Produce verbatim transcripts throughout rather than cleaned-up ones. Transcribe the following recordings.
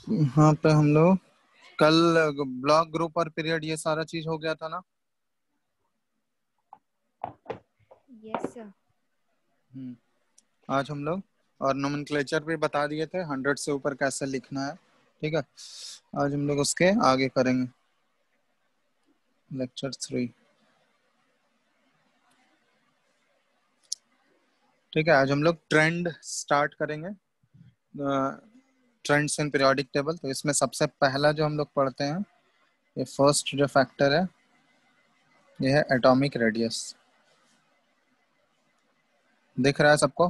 यहाँ पे हम लोग कल ब्लॉक ग्रुप और पीरियड ये सारा चीज हो गया था ना। Yes sir. हम्म आज हम लोग और नोमेनक्लेचर भी बता दिए थे, हंड्रेड से ऊपर कैसे लिखना है। ठीक है, आज हम लोग उसके आगे करेंगे लेक्चर थ्री। ठीक है, आज हम लोग ट्रेंड स्टार्ट करेंगे, ट्रेंड्स इन पीरियोडिक टेबल। तो इसमें सबसे पहला जो हम लोग पढ़ते हैं, ये फर्स्ट जो फैक्टर है ये है एटॉमिक रेडियस। दिख रहा है सबको?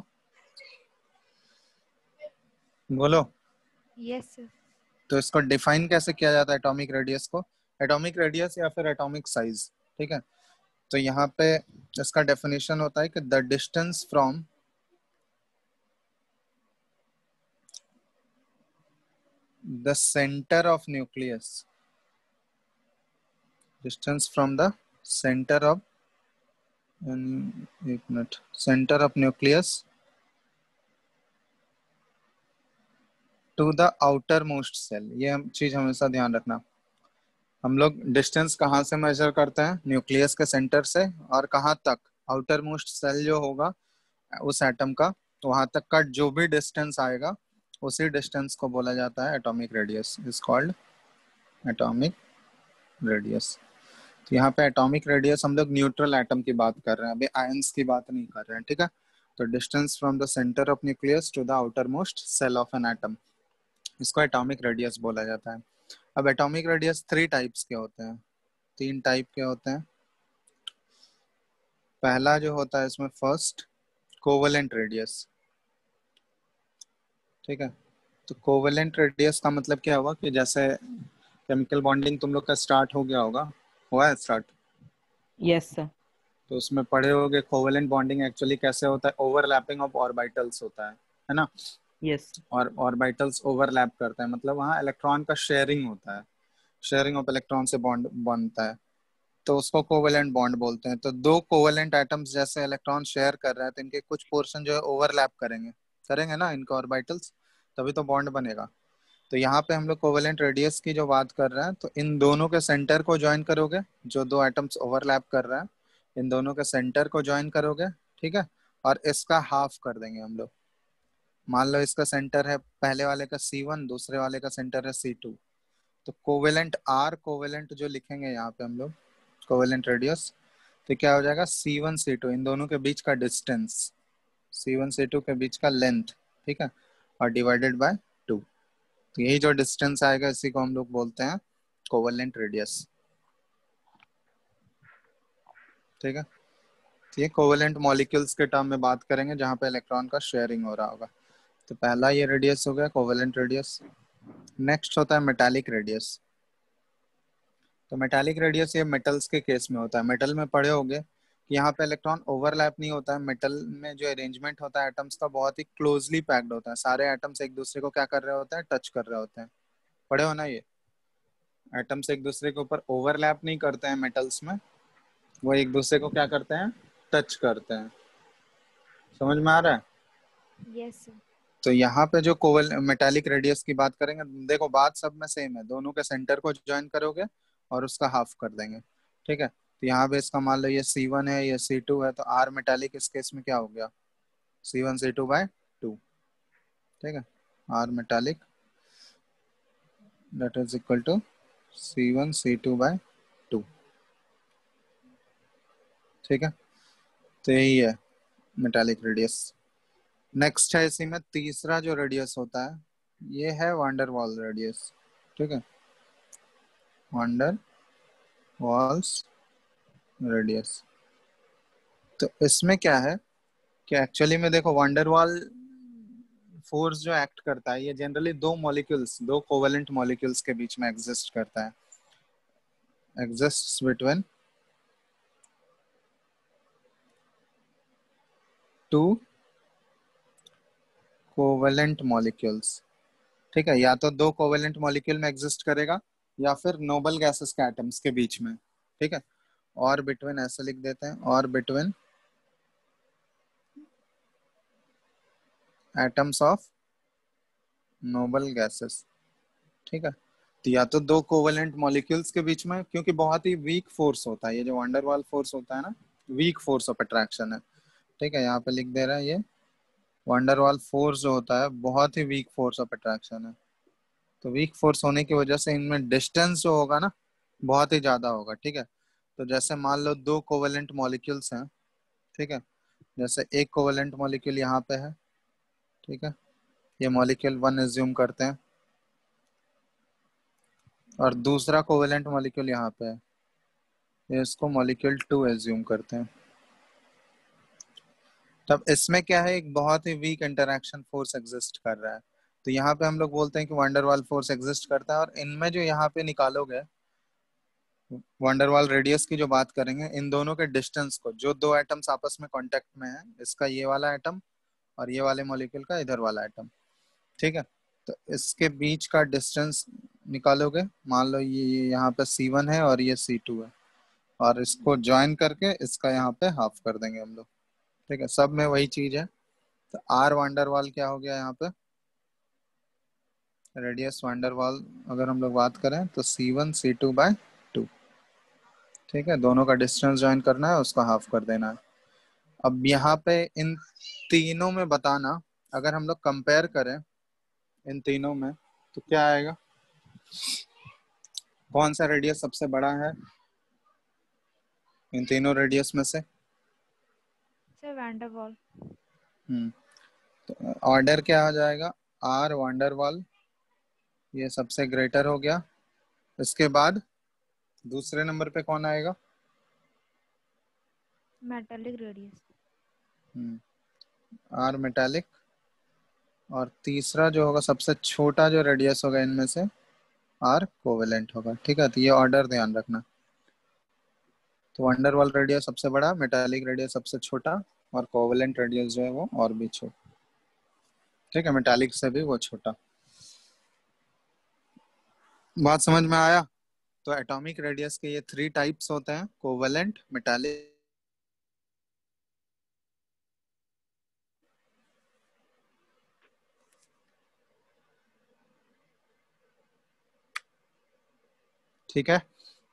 बोलो। Yes sir. तो इसको डिफाइन कैसे किया जाता है एटॉमिक रेडियस को? एटॉमिक रेडियस या फिर एटॉमिक साइज। ठीक है, तो यहाँ पे इसका डेफिनेशन होता है कि the distance from the centre of nucleus, distance from the centre of, एक मिनट, centre of nucleus to the outer most shell. ये हम चीज हमेशा ध्यान रखना। हम लोग डिस्टेंस कहाँ से मेजर करते हैं? न्यूक्लियस के सेंटर से, और कहाँ तक? आउटर मोस्ट सेल जो होगा उस एटम का, वहां तक का जो भी डिस्टेंस आएगा उसी डिस्टेंस को बोला जाता है atomic radius, is called atomic radius. तो यहाँ पे एटॉमिक रेडियस हम लोग न्यूट्रल एटम की बात कर रहे हैं, अभी आयंस की बात नहीं कर रहे हैं। ठीक है, तो distance from the centre of nucleus to the outer most shell of an atom, इसको एटॉमिक रेडियस बोला जाता है। अब एटॉमिक रेडियस थ्री टाइप्स के होते हैं, तीन टाइप के होते हैं। पहला जो होता है इसमें फर्स्ट, कोवेलेंट रेडियस। ठीक है, तो कोवेलेंट रेडियस का मतलब क्या हुआ कि जैसे केमिकल बॉन्डिंग तुम लोग का स्टार्ट हो गया होगा, हुआ है स्टार्ट? Yes sir. तो उसमें पढ़े होगे कोवेलेंट बॉन्डिंग एक्चुअली कैसे होता है, ओवरलैपिंग ऑफ ऑर्बिटल्स होता है है ना। यस। और ऑर्बिटल्स ओवरलैप करते हैं, मतलब वहाँ इलेक्ट्रॉन का शेयरिंग होता है, शेयरिंग ऑफ इलेक्ट्रॉन से बॉन्ड बनता है, तो उसको कोवेलेंट बॉन्ड बोलते हैं। तो दो कोवेलेंट एटम्स जैसे इलेक्ट्रॉन शेयर कर रहे हैं तो इनके कुछ पोर्शन जो है ओवरलैप करेंगे, करेंगे ना इनके ऑर्बिटल्स, तभी तो बॉन्ड बनेगा। तो यहाँ पे हम लोग कोवेलेंट रेडियस की जो बात कर रहे हैं, तो इन दोनों के सेंटर को ज्वाइन करोगे, जो दो एटम्स ओवरलैप कर रहे हैं इन दोनों के सेंटर को ज्वाइन करोगे। ठीक है, और इसका हाफ कर देंगे हम लोग। मान लो इसका सेंटर है पहले वाले का सी वन, दूसरे वाले का सेंटर है सी टू, तो कोवेलेंट आर कोवेलेंट जो लिखेंगे यहाँ पे हम लोग, कोवेलेंट रेडियस, तो क्या हो जाएगा सी वन सी टू, इन दोनों के बीच का distance, C one C two के बीच का लेंथ। ठीक है, और डिवाइडेड बाय टू, तो यही जो डिस्टेंस आएगा इसी को हम लोग बोलते हैं कोवेलेंट रेडियस। ठीक है, तो ये कोवेलेंट मॉलिक्यूल्स के टर्म में बात करेंगे जहाँ पे इलेक्ट्रॉन का शेयरिंग हो रहा होगा। तो पहला ये रेडियस हो गया कोवेलेंट रेडियस। नेक्स्ट होता है मेटालिक रेडियस। तो मेटालिक रेडियस ये मेटल्स के केस में होता है। मेटल में पढ़े होंगे कि यहाँ पे इलेक्ट्रॉन ओवरलैप नहीं होता है, मेटल में जो अरेंजमेंट होता है एटम्स का बहुत ही क्लोजली पैक्ड होता है, सारे एटम्स एक दूसरे को क्या कर रहे होते हैं, टच कर रहे होते हैं। पढ़े हो ना ये, एटम्स एक दूसरे के ऊपर ओवरलैप नहीं करते हैं मेटल्स में, वो एक दूसरे को क्या करते हैं, टच करते हैं। समझ में आ रहा है? Yes sir. तो यहाँ पे जो कोवल मेटालिक रेडियस की बात करेंगे, देखो बात सब में सेम है, दोनों के सेंटर को ज्वाइन करोगे और उसका हाफ कर देंगे। ठीक है, तो यहाँ पे इसका मान लो ये सी वन है, ये सी टू है, तो आर मेटालिक इस केस में क्या हो गया, C one C two by two. ठीक है, R metallic that is equal to C one C two by two. ठीक है, तो यही है मेटालिक रेडियस। नेक्स्ट है इसी में तीसरा जो रेडियस होता है ये है वांडर वॉल रेडियस। ठीक है, वांडर वॉल्स रेडियस। तो इसमें क्या है कि एक्चुअली में देखो वांडरवाल फोर्स जो एक्ट करता है ये जनरली दो मॉलिक्यूल्स, दो कोवेलेंट मॉलिक्यूल्स के बीच में एग्जिस्ट करता है, exists between two covalent molecules. ठीक है, या तो दो कोवेलेंट मॉलिक्यूल में एग्जिस्ट करेगा या फिर नोबल गैसेस के एटम्स के बीच में। ठीक है, और बिटवीन ऐसे लिख देते हैं, और between atoms of noble gases. ठीक है। तो या तो दो कोवेलेंट मॉलिक्यूल्स के बीच में, क्योंकि बहुत ही वीक फोर्स होता है ये जो वंडरवाल फोर्स होता है ना, वीक फोर्स ऑफ अट्रैक्शन है। ठीक है, यहाँ पे लिख दे रहा है ये वंडरवाल फोर्स जो होता है बहुत ही वीक फोर्स ऑफ अट्रैक्शन है। तो वीक फोर्स होने की वजह से इनमें डिस्टेंस जो होगा ना बहुत ही ज्यादा होगा। ठीक है, तो जैसे मान लो दो कोवेलेंट मॉलिक्यूल्स हैं। ठीक है, जैसे एक कोवेलेंट मॉलिक्यूल यहाँ पे है। ठीक है, ये मॉलिक्यूल वन एज्यूम करते हैं और दूसरा कोवेलेंट मॉलिक्यूल यहाँ पे है, ये इसको मॉलिक्यूल टू एज्यूम करते हैं। तब इसमें क्या है, एक बहुत ही वीक इंटरैक्शन फोर्स एग्जिस्ट कर रहा है। तो यहाँ पे हम लोग बोलते हैं कि वंडरवाल फोर्स एग्जिस्ट करता है। और इनमें जो यहाँ पे निकालोगे वंडरवाल रेडियस की जो बात करेंगे, इन दोनों के डिस्टेंस को, जो दो एटम्स आपस में कांटेक्ट में है, इसका ये वाला एटम और ये वाले मॉलिक्यूल का इधर वाला एटम। ठीक है, तो इसके बीच का डिस्टेंस निकालोगे। मान लो ये ये यहाँ पे सी वन है और ये सी टू है, और इसको ज्वाइन करके इसका यहाँ पे हाफ कर देंगे हम लोग। ठीक है, सब में वही चीज है। तो आर वंडरवाल क्या हो गया यहाँ पे, रेडियस वंडरवाल अगर हम लोग बात करें तो C one C two by two. ठीक है, दोनों का डिस्टेंस ज्वाइन करना है, उसका हाफ कर देना है। अब यहाँ पे इन तीनों में बताना, अगर हम लोग कंपेयर करें इन तीनों में तो क्या आएगा, कौन सा रेडियस सबसे बड़ा है इन तीनों रेडियस में से। सर वैंडरवाल। हम्म तो ऑर्डर क्या आ जाएगा, आर वंडरवाल ये सबसे ग्रेटर हो गया। इसके बाद दूसरे नंबर पे कौन आएगा, मेटालिक रेडियस। Are metallic. और तीसरा जो होगा सबसे छोटा जो रेडियस होगा इनमें से, आर कोवेलेंट होगा। ठीक है, तो ये ऑर्डर ध्यान रखना। तो वंडरवाल रेडियस सबसे बड़ा, मेटालिक रेडियस सबसे छोटा, और कोवेलेंट रेडियस जो है वो और भी छोटा। ठीक है, मेटालिक से भी वो छोटा। बात समझ में आया। तो एटॉमिक रेडियस के ये थ्री टाइप्स होते हैं, कोवेलेंट, मेटालिक। ठीक है,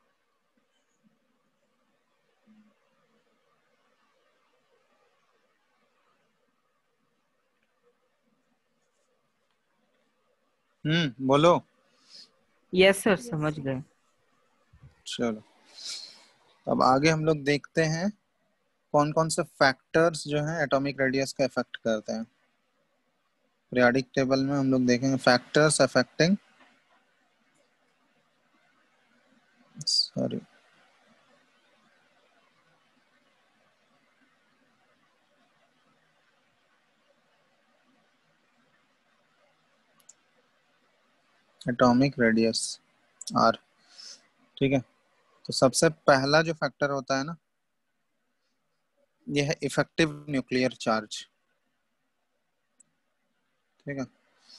हम्म बोलो। यस सर, यस समझ सर। गए। चलो, अब आगे हम लोग देखते हैं कौन कौन से फैक्टर्स जो हैं एटॉमिक रेडियस का इफेक्ट करते हैं। पीरियोडिक टेबल में हम लोग देखेंगे factors affecting, sorry, atomic radius R. ठीक है, तो सबसे पहला जो फैक्टर होता है ना, यह है इफेक्टिव न्यूक्लियर चार्ज। ठीक है,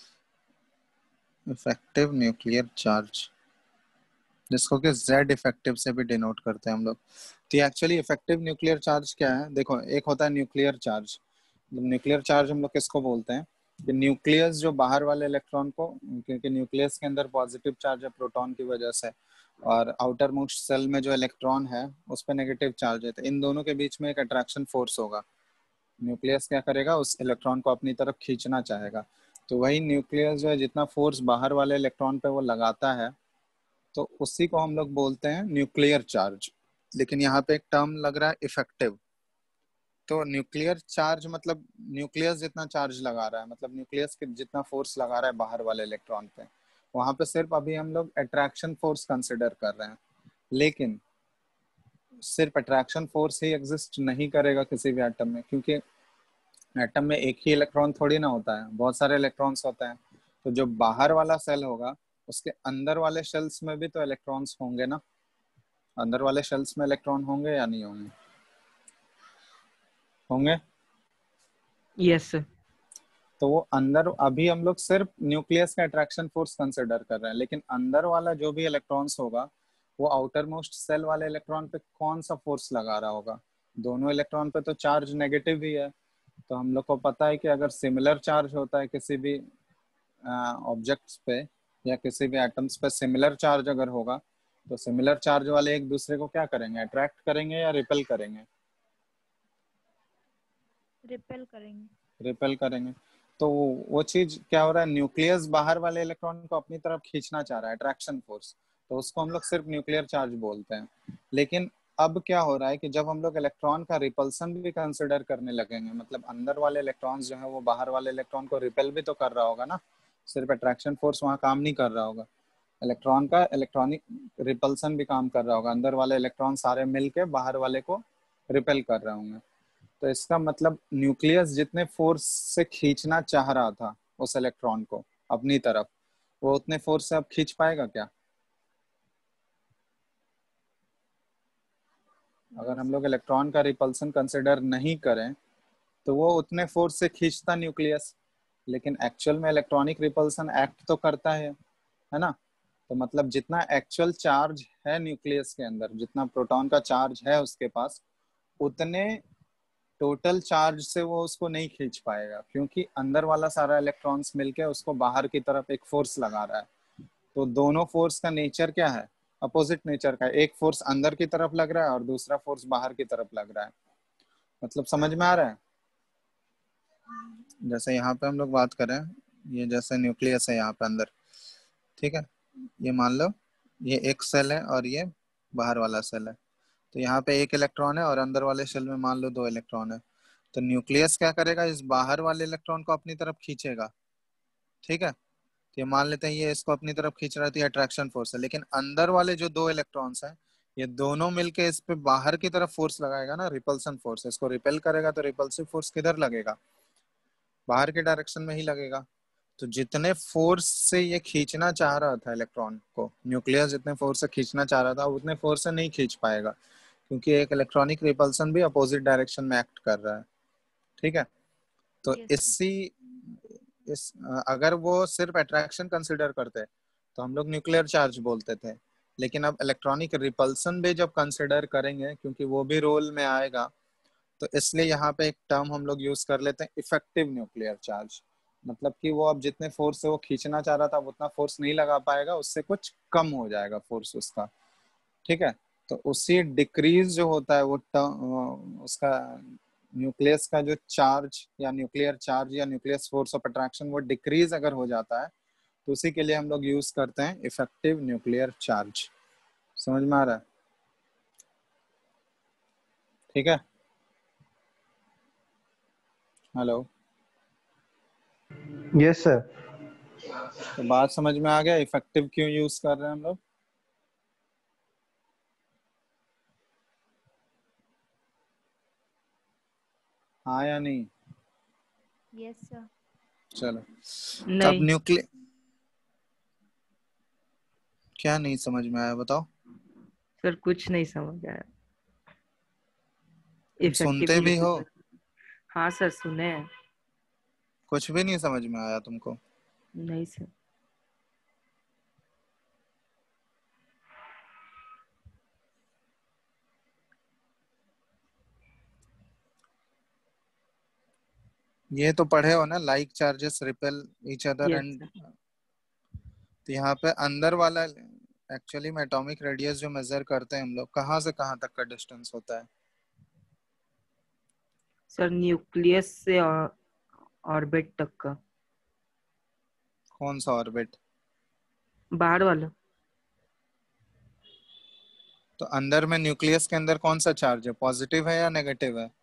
इफेक्टिव न्यूक्लियर चार्ज, जिसको कि जेड इफेक्टिव से भी डिनोट करते हैं हम लोग। तो एक्चुअली इफेक्टिव न्यूक्लियर चार्ज क्या है, देखो एक होता है न्यूक्लियर चार्ज। न्यूक्लियर चार्ज हम लोग किसको बोलते हैं, कि न्यूक्लियस जो बाहर वाले इलेक्ट्रॉन को, क्योंकि न्यूक्लियस के अंदर पॉजिटिव चार्ज है प्रोटॉन की वजह से, और आउटर मोस्ट सेल में जो इलेक्ट्रॉन है उस पर नेगेटिव चार्ज है, तो इन दोनों के बीच में एक अट्रैक्शन फोर्स होगा। न्यूक्लियस क्या करेगा, उस इलेक्ट्रॉन को अपनी तरफ खींचना चाहेगा। तो वही न्यूक्लियस जो है जितना फोर्स बाहर वाले इलेक्ट्रॉन पे वो लगाता है, तो उसी को हम लोग बोलते हैं न्यूक्लियर चार्ज। लेकिन यहाँ पे एक टर्म लग रहा है इफेक्टिव। तो न्यूक्लियर चार्ज मतलब न्यूक्लियस जितना चार्ज लगा रहा है, मतलब न्यूक्लियस के जितना फोर्स लगा रहा है बाहर वाले इलेक्ट्रॉन पे, वहां पे सिर्फ अभी हम लोग अट्रैक्शन फोर्स कंसिडर कर रहे हैं। लेकिन सिर्फ अट्रैक्शन फोर्स ही एग्जिस्ट नहीं करेगा किसी भी एटम में, क्योंकि एटम में एक ही इलेक्ट्रॉन थोड़ी ना होता है, बहुत सारे इलेक्ट्रॉन्स होते हैं। तो जो बाहर वाला सेल होगा उसके अंदर वाले शेल्स में भी तो इलेक्ट्रॉन्स होंगे ना, अंदर वाले शेल्स में इलेक्ट्रॉन होंगे या नहीं होंगे, होंगे। Yes sir. तो वो अंदर, अभी हम लोग सिर्फ न्यूक्लियस का अट्रैक्शन फोर्स कंसिडर कर रहे हैं, लेकिन अंदर वाला जो भी इलेक्ट्रॉन्स होगा वो आउटर मोस्ट सेल वाले इलेक्ट्रॉन पे कौन सा फोर्स लगा रहा होगा, दोनों इलेक्ट्रॉन पे तो चार्ज नेगेटिव ही है। तो हम लोग को पता है कि अगर सिमिलर चार्ज होता है किसी भी ऑब्जेक्ट्स पे, या किसी भी एटम्स पे सिमिलर चार्ज अगर होगा तो सिमिलर चार्ज वाले एक दूसरे को क्या करेंगे, अट्रैक्ट करेंगे या रिपेल करेंगे? रिपेल करेंगे। रिपेल करेंगे। तो वो चीज क्या हो रहा है, न्यूक्लियस बाहर वाले इलेक्ट्रॉन को अपनी तरफ खींचना चाह रहा है, अट्रैक्शन फोर्स, तो उसको हम लोग सिर्फ न्यूक्लियर चार्ज बोलते हैं। लेकिन अब क्या हो रहा है कि जब हम लोग इलेक्ट्रॉन का रिपल्सन भी कंसिडर करने लगेंगे, मतलब अंदर वाले इलेक्ट्रॉन्स जो है वो बाहर वाले इलेक्ट्रॉन को रिपेल भी तो कर रहा होगा ना, सिर्फ अट्रैक्शन फोर्स वहाँ काम नहीं कर रहा होगा, इलेक्ट्रॉन का इलेक्ट्रॉनिक रिपल्सन भी काम कर रहा होगा, अंदर वाले इलेक्ट्रॉन सारे मिलके बाहर वाले को रिपेल कर रहे होंगे। तो इसका मतलब न्यूक्लियस जितने फोर्स से खींचना चाह रहा था उस इलेक्ट्रॉन को अपनी तरफ, वो उतने फोर्स से अब खींच पाएगा क्या? अगर हम लोग इलेक्ट्रॉन का रिपल्सन कंसिडर नहीं करें तो वो उतने फोर्स से खींचता न्यूक्लियस, लेकिन एक्चुअल में इलेक्ट्रॉनिक रिपल्सन एक्ट तो करता है है ना? तो मतलब जितना एक्चुअल चार्ज है न्यूक्लियस के अंदर, जितना प्रोटॉन का चार्ज है उसके पास, उतने टोटल चार्ज से वो उसको नहीं खींच पाएगा, क्योंकि अंदर वाला सारा इलेक्ट्रॉन्स मिलके उसको बाहर की तरफ एक फोर्स लगा रहा है। तो दोनों फोर्स का नेचर क्या है, अपोजिट नेचर का, एक फोर्स अंदर की तरफ लग रहा है और दूसरा फोर्स बाहर की तरफ लग रहा है। मतलब समझ में आ रहा है? जैसे यहाँ पे हम लोग बात करें, ये जैसे न्यूक्लियस है यहाँ पे अंदर, ठीक है, ये मान लो ये एक सेल है और ये बाहर वाला सेल है, तो यहाँ पे एक इलेक्ट्रॉन है और अंदर वाले शेल में मान लो दो इलेक्ट्रॉन है। तो न्यूक्लियस क्या करेगा, इस बाहर वाले इलेक्ट्रॉन को अपनी तरफ खींचेगा, ठीक है, तो ये मान लेते हैं ये इसको अपनी तरफ खींच रहा है, अट्रैक्शन फोर्स है। लेकिन अंदर वाले जो दो इलेक्ट्रॉन्स हैं ये दोनों मिलके इस पे बाहर की तरफ फोर्स लगाएगा ना, रिपल्सन फोर्स, इसको रिपेल करेगा, तो रिपल्सिव फोर्स किधर लगेगा, बाहर के डायरेक्शन में ही लगेगा। तो जितने फोर्स से ये खींचना चाह रहा था इलेक्ट्रॉन को, न्यूक्लियस जितने फोर्स से खींचना चाह रहा था उतने फोर्स से नहीं खींच पाएगा, क्योंकि एक इलेक्ट्रॉनिक रिपल्सन भी अपोजिट डायरेक्शन में एक्ट कर रहा है, ठीक है। तो Yes, इसी इस अगर वो सिर्फ अट्रैक्शन कंसिडर करते तो हम लोग न्यूक्लियर चार्ज बोलते थे, लेकिन अब इलेक्ट्रॉनिक रिपल्सन भी जब कंसिडर करेंगे, क्योंकि वो भी रोल में आएगा, तो इसलिए यहाँ पे एक टर्म हम लोग यूज कर लेते हैं, इफेक्टिव न्यूक्लियर चार्ज। मतलब कि वो अब जितने फोर्स से वो खींचना चाह रहा था उतना फोर्स नहीं लगा पाएगा, उससे कुछ कम हो जाएगा फोर्स उसका, ठीक है। तो उसी डिक्रीज जो होता है वो टर्म, उसका न्यूक्लियस का जो चार्ज या न्यूक्लियर चार्ज या न्यूक्लियस फोर्स ऑफ अट्रैक्शन वो डिक्रीज अगर हो जाता है, तो उसी के लिए हम लोग यूज करते हैं इफेक्टिव न्यूक्लियर चार्ज। समझ में आ रहा है? ठीक है, हेलो, यस सर। तो बात समझ में आ गया इफेक्टिव क्यों यूज कर रहे हैं हम लोग? हाँ या नहीं? yes, sir. चलो, तब नहीं न्यूक्लियर क्या नहीं समझ में आया बताओ? सर, कुछ नहीं समझ आया। तुम इफेक्टिव सुनते भी हो, न्यूक्लियर, हाँ सर सुने हैं। कुछ भी नहीं समझ में आया तुमको? नहीं सर। ये तो पढ़े हो ना, like charges repel each other yes and, sir. तो यहाँ पे अंदर वाला एक्चुअली में एटॉमिक रेडियस जो मेजर करते हैं हम लोग, कहाँ से कहाँ तक का डिस्टेंस होता है? सर न्यूक्लियस से ऑर्बिट तक का। कौन सा ऑर्बिट? बाहर वाला। तो अंदर में न्यूक्लियस के अंदर कौन सा चार्ज है, पॉजिटिव है या नेगेटिव है?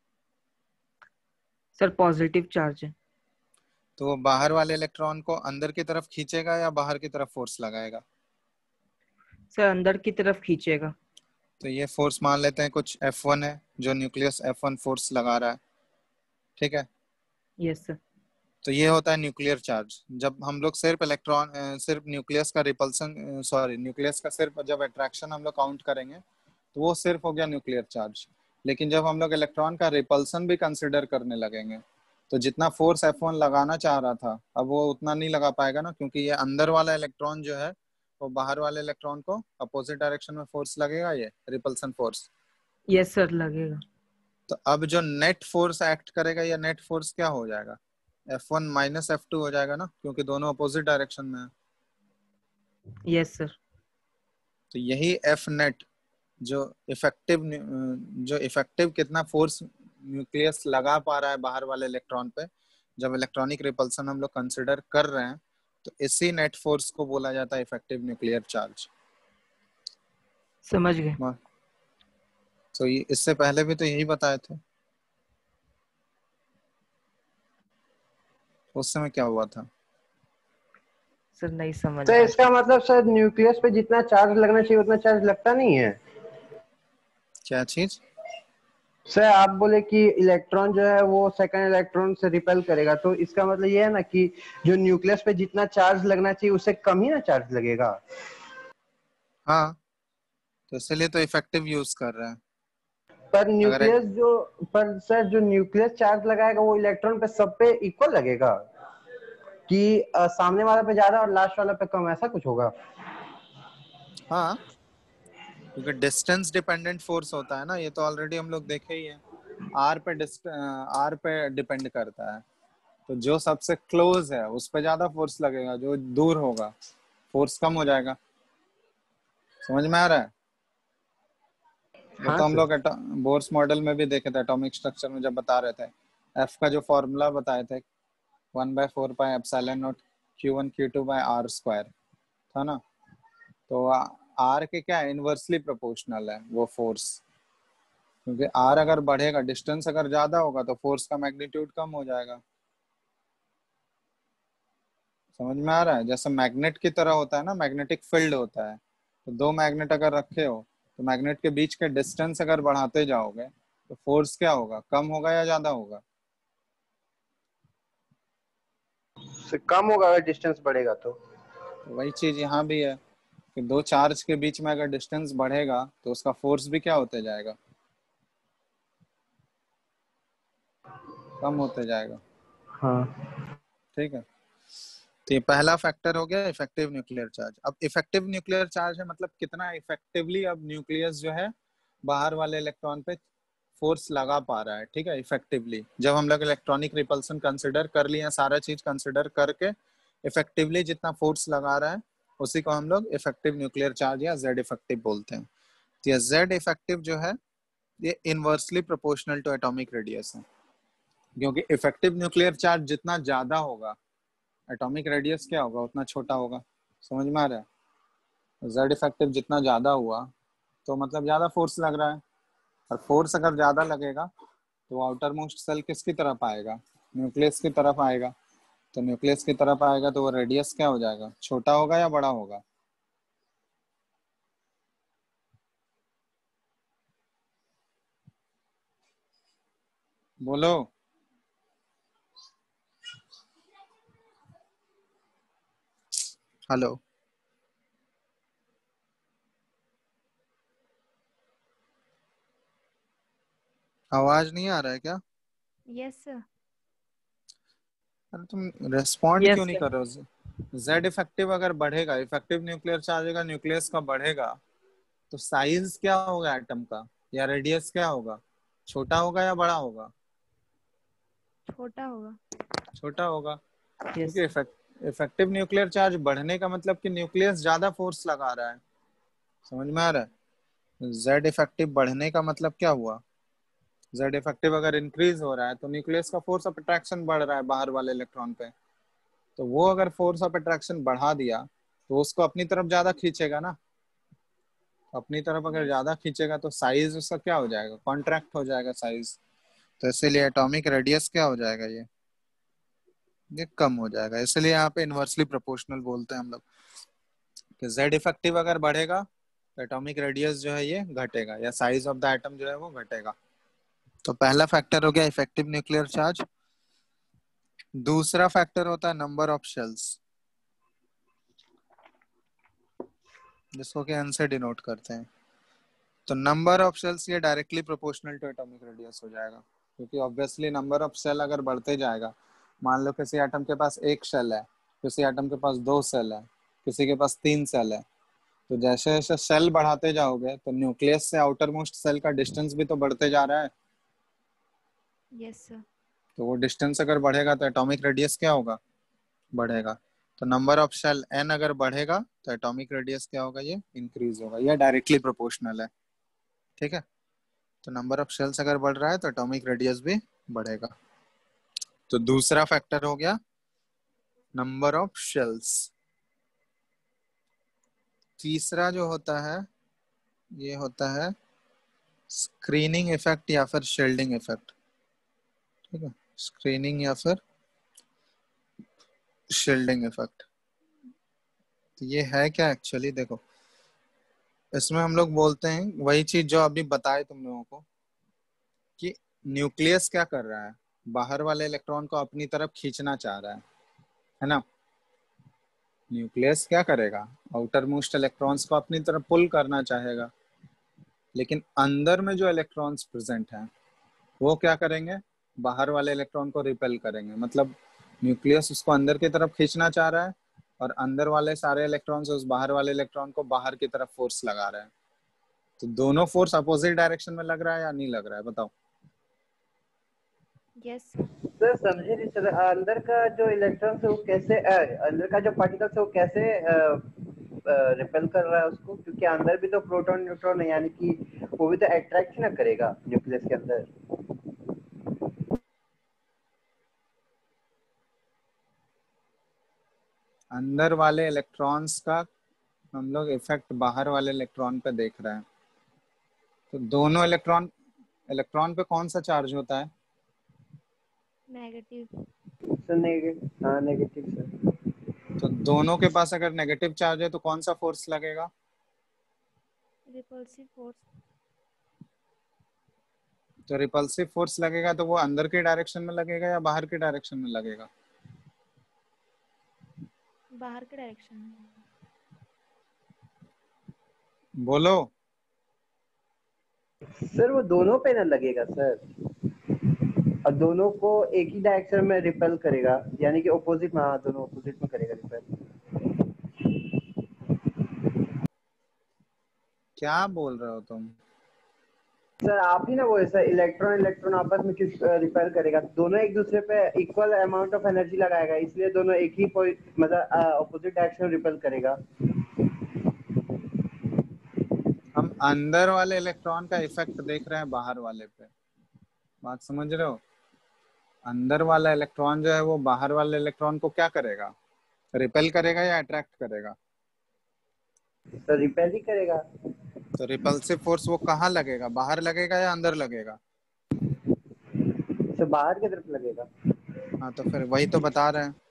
सर पॉजिटिव चार्ज है। तो वो बाहर वाले इलेक्ट्रॉन को अंदर की तरफ खींचेगा या बाहर की तरफ फोर्स लगाएगा? सर अंदर की तरफ खींचेगा। तो ये फोर्स मान लेते हैं कुछ एफ वन है, जो न्यूक्लियस एफ वन फोर्स लगा रहा है, ठीक है। Yes sir. तो ये होता है न्यूक्लियर चार्ज। जब हम लोग सिर्फ इलेक्ट्रॉन सिर्फ न्यूक्लियस का रिपल्सन, सॉरी न्यूक्लियस का सिर्फ जब अट्रैक्शन हम लोग काउंट करेंगे तो वो सिर्फ हो गया न्यूक्लियर चार्ज। लेकिन जब हम लोग इलेक्ट्रॉन का रिपल्सन भी कंसिडर करने लगेंगे, तो जितना फोर्स एफ वन लगाना चाह रहा था अब वो उतना नहीं लगा पाएगा ना, क्योंकि ये अंदर वाला इलेक्ट्रॉन जो है वो बाहर वाले इलेक्ट्रॉन को अपोजिट डायरेक्शन में फोर्स लगेगा, ये रिपल्सन फोर्स। यस सर लगेगा। तो अब जो नेट फोर्स एक्ट करेगा, या नेट फोर्स क्या हो जाएगा, F one minus F two हो जाएगा ना, क्योंकि दोनों अपोजिट डायरेक्शन में है। Yes sir. तो यही एफ नेट जो इफेक्टिव जो इफेक्टिव कितना फोर्स न्यूक्लियस लगा पा रहा है बाहर वाले इलेक्ट्रॉन पे, जब इलेक्ट्रॉनिक रिपल्सन हम लोग कंसिडर कर रहे हैं, तो इसी नेट फोर्स को बोला जाता है इफेक्टिव न्यूक्लियर चार्ज। समझ गए। तो ये इससे पहले भी तो यही बताए थे, उस समय क्या हुआ था सर नहीं समझ तो आया। इसका मतलब सर न्यूक्लियस पे जितना चार्ज लगना चाहिए उतना चार्ज लगता नहीं है। क्या चीज? सर आप बोले कि इलेक्ट्रॉन जो है वो सेकंड इलेक्ट्रॉन से रिपेल करेगा, तो इसका मतलब ये है ना कि जो न्यूक्लियस पे जितना चार्ज लगना चाहिए उससे कम ही ना चार्ज लगेगा। हाँ, तो इसलिए तो इफेक्टिव यूज कर रहे हैं। पर अगर न्यूक्लियस एक जो पर सर जो न्यूक्लियस चार्ज लगाएगा वो इलेक्ट्रॉन पे सब पे इक्वल लगेगा कि अ, सामने वाला पे ज्यादा और लास्ट वाला पे कम, ऐसा कुछ होगा? हाँ, क्योंकि डिस्टेंस डिपेंडेंट फोर्स होता है ना, ये तो ऑलरेडी हम लोग देखे ही है। आर पे आर पे डिपेंड करता है, तो जो सबसे क्लोज है उस पे ज्यादा फोर्स लगेगा, जो दूर होगा फोर्स कम हो जाएगा। समझ में आ रहा है? वो हाँ तो हम सर। लोग बोर्स मॉडल में भी देखे थे, एटॉमिक स्ट्रक्चर में जब बता रहे थे, एफ का जो फॉर्मूला बताए थे, one by four pi epsilon naught Q one Q two by R square था ना। तो आर के क्या इनवर्सली प्रोपोर्शनल है वो फोर्स, क्योंकि आर अगर बढ़ेगा, डिस्टेंस अगर ज्यादा होगा तो फोर्स का मैग्नीट्यूड कम हो जाएगा। समझ में आ रहा है? जैसे मैग्नेट की तरह होता है ना, मैग्नेटिक फील्ड होता है, तो दो मैग्नेट अगर रखे हो तो मैग्नेट के बीच के डिस्टेंस अगर बढ़ाते जाओगे तो फोर्स क्या होगा, कम होगा या ज्यादा होगा? सर कम होगा अगर डिस्टेंस बढ़ेगा तो। तो वही चीज यहाँ भी है कि दो चार्ज के बीच में अगर डिस्टेंस बढ़ेगा तो उसका फोर्स भी क्या होते जाएगा, कम होते जाएगा। हाँ ठीक है, तो ये पहला फैक्टर हो गया इफेक्टिव न्यूक्लियर चार्ज। अब इफेक्टिव न्यूक्लियर चार्ज है मतलब कितना इफेक्टिवली अब न्यूक्लियस जो है बाहर वाले इलेक्ट्रॉन पे फोर्स लगा पा रहा है। ठीक है, इफेक्टिवली जब हम लोग इलेक्ट्रॉनिक रिपल्सन कंसिडर कर लिए, सारा चीज कंसिडर करके इफेक्टिवली जितना फोर्स लगा रहा है उसी को हम लोग इफेक्टिव न्यूक्लियर चार्ज या जेड इफेक्टिव बोलते हैं। तो ये जेड इफेक्टिव जो है ये inversely proportional to atomic radius है, क्योंकि इफेक्टिव न्यूक्लियर चार्ज जितना ज्यादा होगा एटॉमिक रेडियस क्या होगा उतना छोटा होगा। समझ में आ रहा है? जेड इफेक्टिव जितना ज्यादा हुआ तो मतलब ज्यादा फोर्स लग रहा है, और फोर्स अगर ज्यादा लगेगा तो आउटर मोस्ट सेल किसकी तरफ आएगा, न्यूक्लियस की तरफ आएगा। तो न्यूक्लियस की तरफ आएगा तो वो रेडियस क्या हो जाएगा, छोटा होगा या बड़ा होगा? बोलो। हेलो, आवाज नहीं आ रहा है क्या? Yes sir. अरे तुम रेस्पॉन्ड यस क्यों नहीं सर। कर रहे हो? जेड इफेक्टिव अगर बढ़ेगा, इफेक्टिव न्यूक्लियर चार्ज अगर न्यूक्लियस का बढ़ेगा तो साइज क्या होगा एटम का, या रेडियस क्या होगा, छोटा होगा या बड़ा होगा? छोटा होगा। छोटा होगा, यस क्योंकि इफेक्टिव न्यूक्लियर चार्ज बढ़ने का मतलब कि न्यूक्लियस ज्यादा फोर्स लगा रहा है। समझ में आ रहा है? जेड इफेक्टिव बढ़ने का मतलब क्या हुआ, जेड इफेक्टिव अगर इंक्रीज हो रहा है तो न्यूक्लियस का फोर्स ऑफ अट्रैक्शन बढ़ रहा है बाहर वाले इलेक्ट्रॉन पे, तो वो अगर फोर्स ऑफ अट्रैक्शन बढ़ा दिया तो उसको अपनी तरफ ज्यादा खींचेगा ना। अपनी तरफ अगर यस। ज्यादा खींचेगा तो साइज उसका क्या हो जाएगा, कॉन्ट्रैक्ट हो जाएगा साइज। तो इसीलिए एटॉमिक रेडियस क्या हो जाएगा, ये ये कम हो जाएगा। इसलिए यहाँ पे इनवर्सली प्रोपोर्शनल बोलते हैं हम लोग कि जेड इफेक्टिव अगर बढ़ेगा तो एटॉमिक रेडियस जो है ये घटेगा, या साइज ऑफ द एटम जो है वो घटेगा। तो पहला फैक्टर हो गया इफेक्टिव न्यूक्लियर चार्ज। दूसरा फैक्टर होता है नंबर ऑफ शेल्स, जिसको कि एन से डिनोट करते हैं। तो नंबर ऑफ शेल्स ये directly proportional to atomic radius हो जाएगा, क्योंकि ऑब्वियसली नंबर ऑफ शेल अगर बढ़ते जाएगा, मान लो किसी एटम के पास एक शेल है, किसी एटम के पास दो सेल है, किसी के पास तीन सेल है, तो जैसे जैसे सेल बढ़ाते जाओगे तो न्यूक्लियस से आउटर मोस्ट सेल का डिस्टेंस भी तो बढ़ते जा रहा है। Yes sir. तो वो डिस्टेंस अगर बढ़ेगा तो एटॉमिक रेडियस क्या होगा, बढ़ेगा। तो नंबर ऑफ शेल एन अगर बढ़ेगा तो एटॉमिक रेडियस क्या होगा, ये इंक्रीज होगा, यह डायरेक्टली प्रोपोर्शनल है। ठीक है, तो नंबर ऑफ शेल्स अगर बढ़ रहा है तो एटॉमिक रेडियस भी बढ़ेगा। तो दूसरा फैक्टर हो गया नंबर ऑफ शेल्स। तीसरा जो होता है ये होता है स्क्रीनिंग इफेक्ट या फिर शील्डिंग इफेक्ट। ठीक है, स्क्रीनिंग या फिर शील्डिंग इफेक्ट। तो ये है क्या एक्चुअली, देखो इसमें हम लोग बोलते हैं वही चीज जो अभी बताए तुम लोगों को कि न्यूक्लियस क्या कर रहा है, बाहर वाले इलेक्ट्रॉन को अपनी तरफ खींचना चाह रहा है है ना। न्यूक्लियस क्या करेगा, आउटर मोस्ट इलेक्ट्रॉन्स को अपनी तरफ पुल करना चाहेगा, लेकिन अंदर में जो इलेक्ट्रॉन्स प्रेजेंट हैं वो क्या करेंगे, बाहर वाले इलेक्ट्रॉन को रिपेल करेंगे। मतलब न्यूक्लियस उसको अंदर की तरफ खींचना चाह रहा है और अंदर वाले सारे इलेक्ट्रॉन्स उस बाहर वाले इलेक्ट्रॉन को बाहर की तरफ फोर्स लगा रहे हैं। तो दोनों फोर्स अपोजिट डायरेक्शन में लग रहा है या नहीं लग रहा है, बताओ। यस सर समझे नहीं सर, अंदर का जो इलेक्ट्रॉन है वो कैसे अ, अंदर का जो पार्टिकल्स है वो कैसे रिपेल कर रहा है उसको, क्योंकि अंदर भी तो प्रोटॉन न्यूट्रॉन है, यानी कि वो भी तो अट्रैक्ट ना करेगा न्यूक्लियस के अंदर। अंदर वाले इलेक्ट्रॉन्स का हम लोग इफेक्ट बाहर वाले इलेक्ट्रॉन पे देख रहे हैं। तो दोनों इलेक्ट्रॉन इलेक्ट्रॉन पे कौन सा चार्ज होता है, नेगेटिव। सर नेगेटिव, हाँ नेगेटिव सर। तो दोनों के पास अगर नेगेटिव चार्ज है तो कौन सा फोर्स लगेगा, रिपल्सिव फोर्स। तो रिपल्सिव फोर्स लगेगा तो वो अंदर के डायरेक्शन में लगेगा या बाहर के डायरेक्शन में लगेगा, बाहर के डायरेक्शन में। बोलो। सर वो दोनों पे ना लगेगा सर, और दोनों को एक ही डायरेक्शन में रिपेल करेगा, यानी कि ऑपोजिट में, हाँ दोनों ऑपोजिट में करेगा रिपेल। क्या बोल रहे हो तुम, सर आप ही ना वो सर, इलेक्ट्रॉन इलेक्ट्रॉन आपस में किस रिपेल करेगा, दोनों एक दूसरे पे इक्वल अमाउंट ऑफ एनर्जी लगाएगा, इसलिए दोनों एक ही मतलब ऑपोजिट डायरेक्शन रिपेल करेगा। हम अंदर वाले इलेक्ट्रॉन का इफेक्ट देख रहे हैं बाहर वाले पे, बात समझ रहे हो। अंदर वाला इलेक्ट्रॉन जो है वो बाहर वाले इलेक्ट्रॉन को क्या करेगा, रिपेल करेगा या अट्रैक्ट करेगा, सर रिपेल ही करेगा। तो रिपल्सिव फोर्स वो कहाँ लगेगा, बाहर लगेगा या अंदर लगेगा, सर बाहर की तरफ लगेगा। हाँ तो फिर वही तो बता रहे हैं।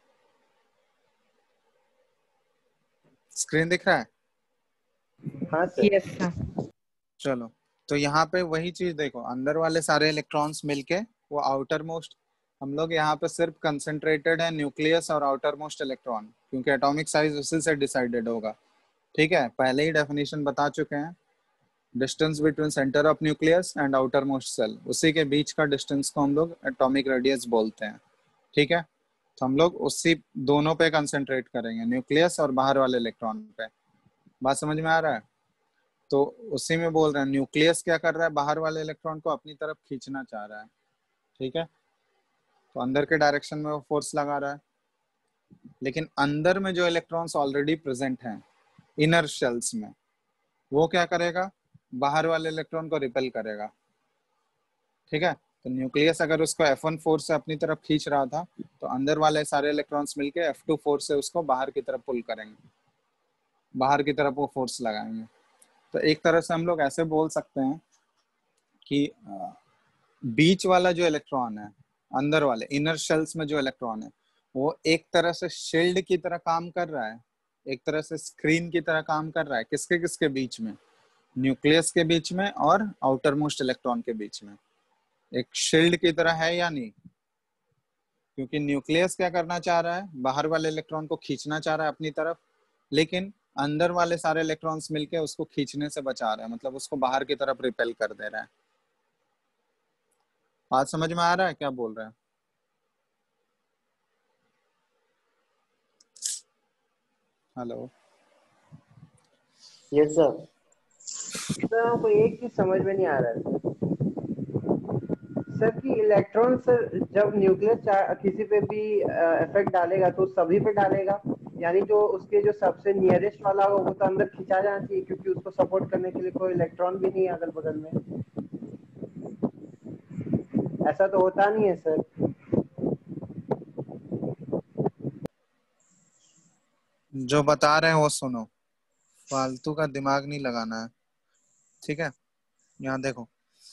स्क्रीन दिख रहा है, हाँ सर। Yes sir. चलो तो यहाँ पे वही चीज देखो, अंदर वाले सारे इलेक्ट्रॉन्स मिलके वो आउटर मोस्ट, हम लोग यहाँ पे सिर्फ कंसेंट्रेटेड है न्यूक्लियस और आउटर मोस्ट इलेक्ट्रॉन, क्योंकि एटॉमिक साइज उसी से डिसाइडेड होगा। ठीक है, पहले ही डेफिनेशन बता चुके हैं, distance between centre of nucleus and outer most shell, उसी के बीच का डिस्टेंस को हम लोग एटॉमिक रेडियस बोलते हैं। ठीक है, तो हम लोग उसी दोनों पे कंसेंट्रेट करेंगे, न्यूक्लियस और बाहर वाले इलेक्ट्रॉन पे। बात समझ में आ रहा है, तो उसी में बोल रहे हैं न्यूक्लियस क्या कर रहा है, बाहर वाले इलेक्ट्रॉन को अपनी तरफ खींचना चाह रहा है। ठीक है, तो अंदर के डायरेक्शन में वो फोर्स लगा रहा है, लेकिन अंदर में जो इलेक्ट्रॉन्स ऑलरेडी प्रेजेंट हैं इनर शेल्स में, वो क्या करेगा, बाहर वाले इलेक्ट्रॉन को रिपेल करेगा। ठीक है, तो न्यूक्लियस अगर उसको एफ वन फोर्स से अपनी तरफ खींच रहा था तो अंदर वाले सारे इलेक्ट्रॉन्स मिलके एफ टू फोर्स से उसको बाहर की तरफ पुल करेंगे, बाहर की तरफ वो फोर्स लगाएंगे। तो एक तरह से हम लोग ऐसे बोल सकते हैं कि बीच वाला जो इलेक्ट्रॉन है, अंदर वाले इनर शेल्स में जो इलेक्ट्रॉन है, वो एक तरह से शील्ड की तरह काम कर रहा है, एक तरह से स्क्रीन की तरह काम कर रहा है। किसके किसके बीच में, न्यूक्लियस के बीच में और आउटर मोस्ट इलेक्ट्रॉन के बीच में, एक शील्ड की तरह है या नहीं। क्योंकि न्यूक्लियस क्या करना चाह रहा है, बाहर वाले इलेक्ट्रॉन को खींचना चाह रहा है अपनी तरफ, लेकिन अंदर वाले सारे इलेक्ट्रॉन्स मिलके उसको खींचने से बचा रहे हैं, मतलब उसको बाहर की तरफ रिपेल कर दे रहा है। बात समझ में आ रहा है क्या बोल रहे हैं, हेलो। Yes sir. सर हमको एक चीज समझ में नहीं आ रहा है, सर कि इलेक्ट्रॉन सर जब न्यूक्लियस किसी पे भी इफेक्ट डालेगा तो सभी पे डालेगा, यानी जो उसके जो सबसे नियरेस्ट वाला हो वो तो अंदर खिंचा जाना चाहिए, क्योंकि उसको सपोर्ट करने के लिए कोई इलेक्ट्रॉन भी नहीं है अगल बगल में। ऐसा तो होता नहीं है सर। जो बता रहे हैं वो सुनो, फालतू का दिमाग नहीं लगाना है, ठीक है। यहाँ देखो,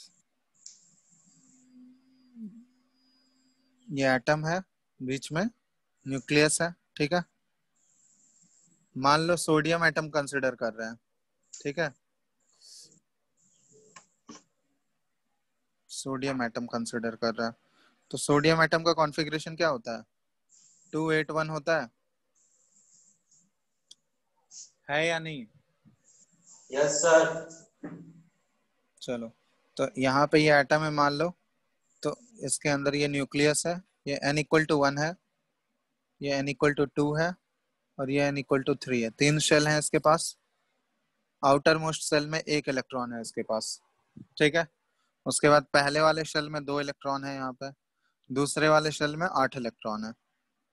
ये एटम है, बीच में न्यूक्लियस है, ठीक है। मान लो सोडियम एटम कंसिडर कर रहे हैं, ठीक है। सोडियम एटम कंसिडर कर रहा है, तो सोडियम एटम का कॉन्फ़िगरेशन क्या होता है? टू एट वन होता है है या नहीं? Yes sir. चलो, तो यहाँ पे ये एटम है मान लो, तो इसके अंदर ये न्यूक्लियस है, ये n इक्वल टू वन है, ये n इक्वल टू टू है, और ये n इक्वल टू थ्री है। तीन शेल हैं इसके पास। आउटर मोस्ट शेल में एक इलेक्ट्रॉन है इसके पास, ठीक है। उसके बाद पहले वाले शेल में दो इलेक्ट्रॉन है, यहाँ पे दूसरे वाले शेल में आठ इलेक्ट्रॉन है,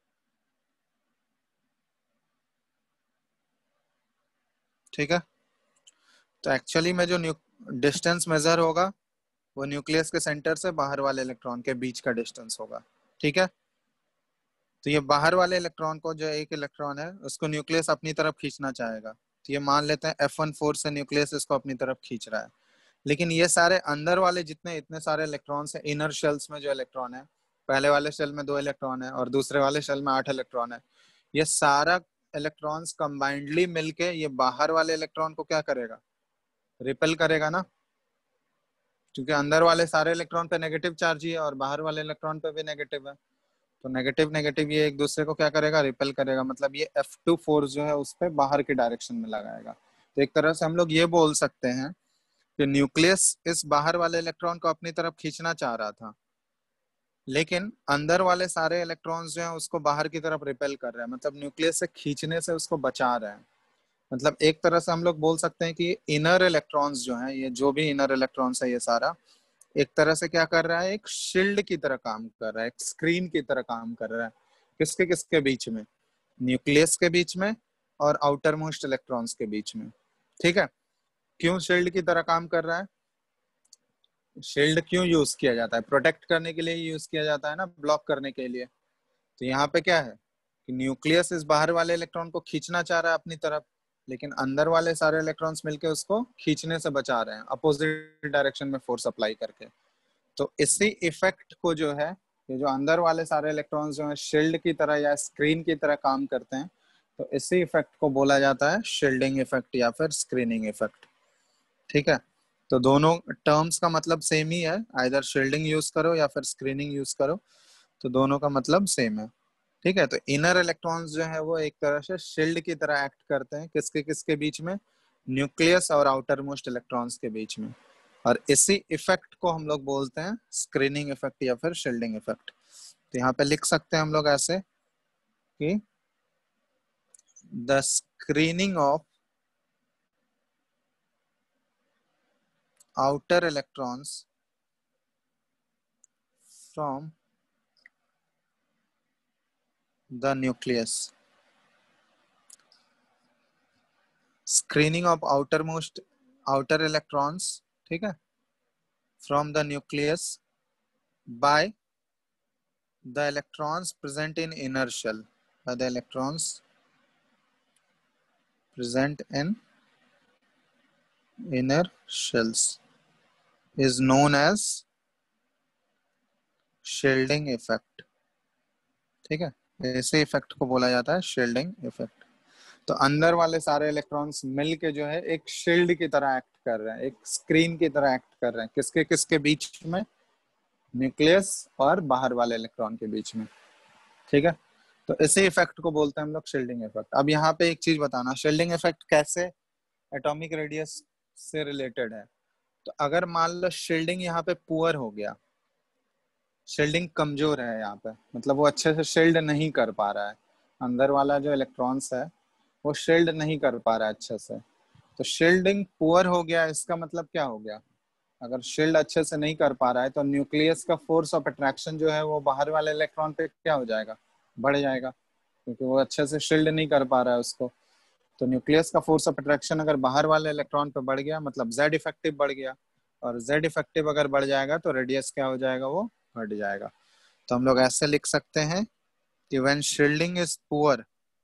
ठीक है। तो एक्चुअली में जो डिस्टेंस मेजर होगा वो न्यूक्लियस के सेंटर से बाहर वाले इलेक्ट्रॉन के बीच का डिस्टेंस होगा, ठीक है। तो ये बाहर वाले इलेक्ट्रॉन को, जो एक इलेक्ट्रॉन है उसको न्यूक्लियस अपनी तरफ खींचना चाहेगा, तो ये मान लेते हैं एफ वन फोर्स से न्यूक्लियस इसको अपनी तरफ खींच रहा है। लेकिन ये सारे अंदर वाले जितने इतने सारे इलेक्ट्रॉन्स हैं, इनर शेल्स में जो इलेक्ट्रॉन है, पहले वाले शेल में दो इलेक्ट्रॉन है और दूसरे वाले शेल में आठ इलेक्ट्रॉन है, ये सारा इलेक्ट्रॉन्स कंबाइंडली मिलके ये बाहर वाले इलेक्ट्रॉन को क्या करेगा? रिपेल करेगा ना, क्योंकि अंदर वाले सारे इलेक्ट्रॉन पे नेगेटिव चार्ज ही है और बाहर वाले इलेक्ट्रॉन पे भी नेगेटिव है। तो नेगेटिव नेगेटिव ये एक दूसरे को क्या करेगा? रिपेल करेगा। मतलब ये एफ टू फोर्स जो है उस पे बाहर की डायरेक्शन में लगाएगा। तो एक तरह से हम लोग ये बोल सकते हैं कि न्यूक्लियस इस बाहर वाले इलेक्ट्रॉन को अपनी तरफ खींचना चाह रहा था, लेकिन अंदर वाले सारे इलेक्ट्रॉन्स जो हैं उसको बाहर की तरफ रिपेल कर रहे हैं, मतलब न्यूक्लियस से खींचने से उसको बचा रहे हैं। मतलब एक तरह से हम लोग बोल सकते हैं कि इनर इलेक्ट्रॉन्स जो हैं, ये जो भी इनर इलेक्ट्रॉन्स है ये सारा एक तरह से क्या कर रहा है? एक शील्ड की तरह काम कर रहा है, एक स्क्रीन की तरह काम कर रहा है। किसके किसके बीच में? न्यूक्लियस के बीच में और आउटर मोस्ट इलेक्ट्रॉन्स के बीच में, ठीक है। क्यों शील्ड की तरह काम कर रहा है? शील्ड क्यों यूज किया जाता है? प्रोटेक्ट करने के लिए यूज किया जाता है ना, ब्लॉक करने के लिए। तो यहाँ पे क्या है कि न्यूक्लियस इस बाहर वाले इलेक्ट्रॉन को खींचना चाह रहा है अपनी तरफ, लेकिन अंदर वाले सारे इलेक्ट्रॉन्स मिलके उसको खींचने से बचा रहे हैं, अपोजिट डायरेक्शन में फोर्स अप्लाई करके। तो इसी इफेक्ट को जो है, ये जो अंदर वाले सारे इलेक्ट्रॉन्स जो है शील्ड की तरह या स्क्रीन की तरह काम करते हैं, तो इसी इफेक्ट को बोला जाता है शील्डिंग इफेक्ट या फिर स्क्रीनिंग इफेक्ट, ठीक है। तो दोनों टर्म्स का मतलब सेम ही है, आइदर शील्डिंग यूज करो या फिर स्क्रीनिंग यूज करो, तो दोनों का मतलब सेम है, ठीक है। तो इनर इलेक्ट्रॉन्स जो है वो एक तरह से शील्ड की तरह एक्ट करते हैं, किसके किसके बीच में? न्यूक्लियस और आउटर मोस्ट इलेक्ट्रॉन्स के बीच में। और इसी इफेक्ट को हम लोग बोलते हैं स्क्रीनिंग इफेक्ट या फिर शील्डिंग इफेक्ट। तो यहाँ पे लिख सकते हैं हम लोग ऐसे कि the screening of outer electrons from the nucleus. Screening of outermost outer electrons, ठीक है, from the nucleus by the electrons present in inner shell, by the electrons present in inner shells is known as shielding effect, ठीक है। ऐसे effect को बोला जाता है shielding effect. तो अंदर वाले सारे इलेक्ट्रॉन्स मिलके जो है एक शील्ड की तरह एक्ट कर रहे हैं, एक स्क्रीन की तरह एक्ट कर रहे हैं, किसके किसके बीच में? न्यूक्लियस और बाहर वाले इलेक्ट्रॉन के बीच में, ठीक है। तो इसी इफेक्ट को बोलते हैं हम लोग शील्डिंग इफेक्ट। अब यहाँ पे एक चीज बताना, शील्डिंग इफेक्ट कैसे एटॉमिक रेडियस से रिलेटेड है। तो अगर मान लो शील्डिंग यहाँ पे पुअर हो गया, शील्डिंग कमजोर है यहाँ पे, मतलब वो अच्छे से शील्ड नहीं कर पा रहा है, अंदर वाला जो इलेक्ट्रॉन्स है वो शील्ड नहीं कर पा रहा है अच्छे से, तो शील्डिंग पुअर हो गया, इसका मतलब क्या हो गया? अगर शील्ड अच्छे से नहीं कर पा रहा है तो न्यूक्लियस का फोर्स ऑफ अट्रैक्शन जो है वो बाहर वाले इलेक्ट्रॉन पे क्या हो जाएगा, बढ़ जाएगा, क्योंकि वो अच्छे से शील्ड नहीं कर पा रहा है उसको। तो न्यूक्लियस का फोर्स ऑफ अट्रैक्शन अगर बाहर वाले इलेक्ट्रॉन पे बढ़ गया मतलब जेड इफेक्टिव बढ़ गया, और जेड इफेक्टिव अगर बढ़ जाएगा तो रेडियस क्या हो जाएगा, वो घट जाएगा। तो हम लोग ऐसे लिख सकते हैं कि when shielding is poor,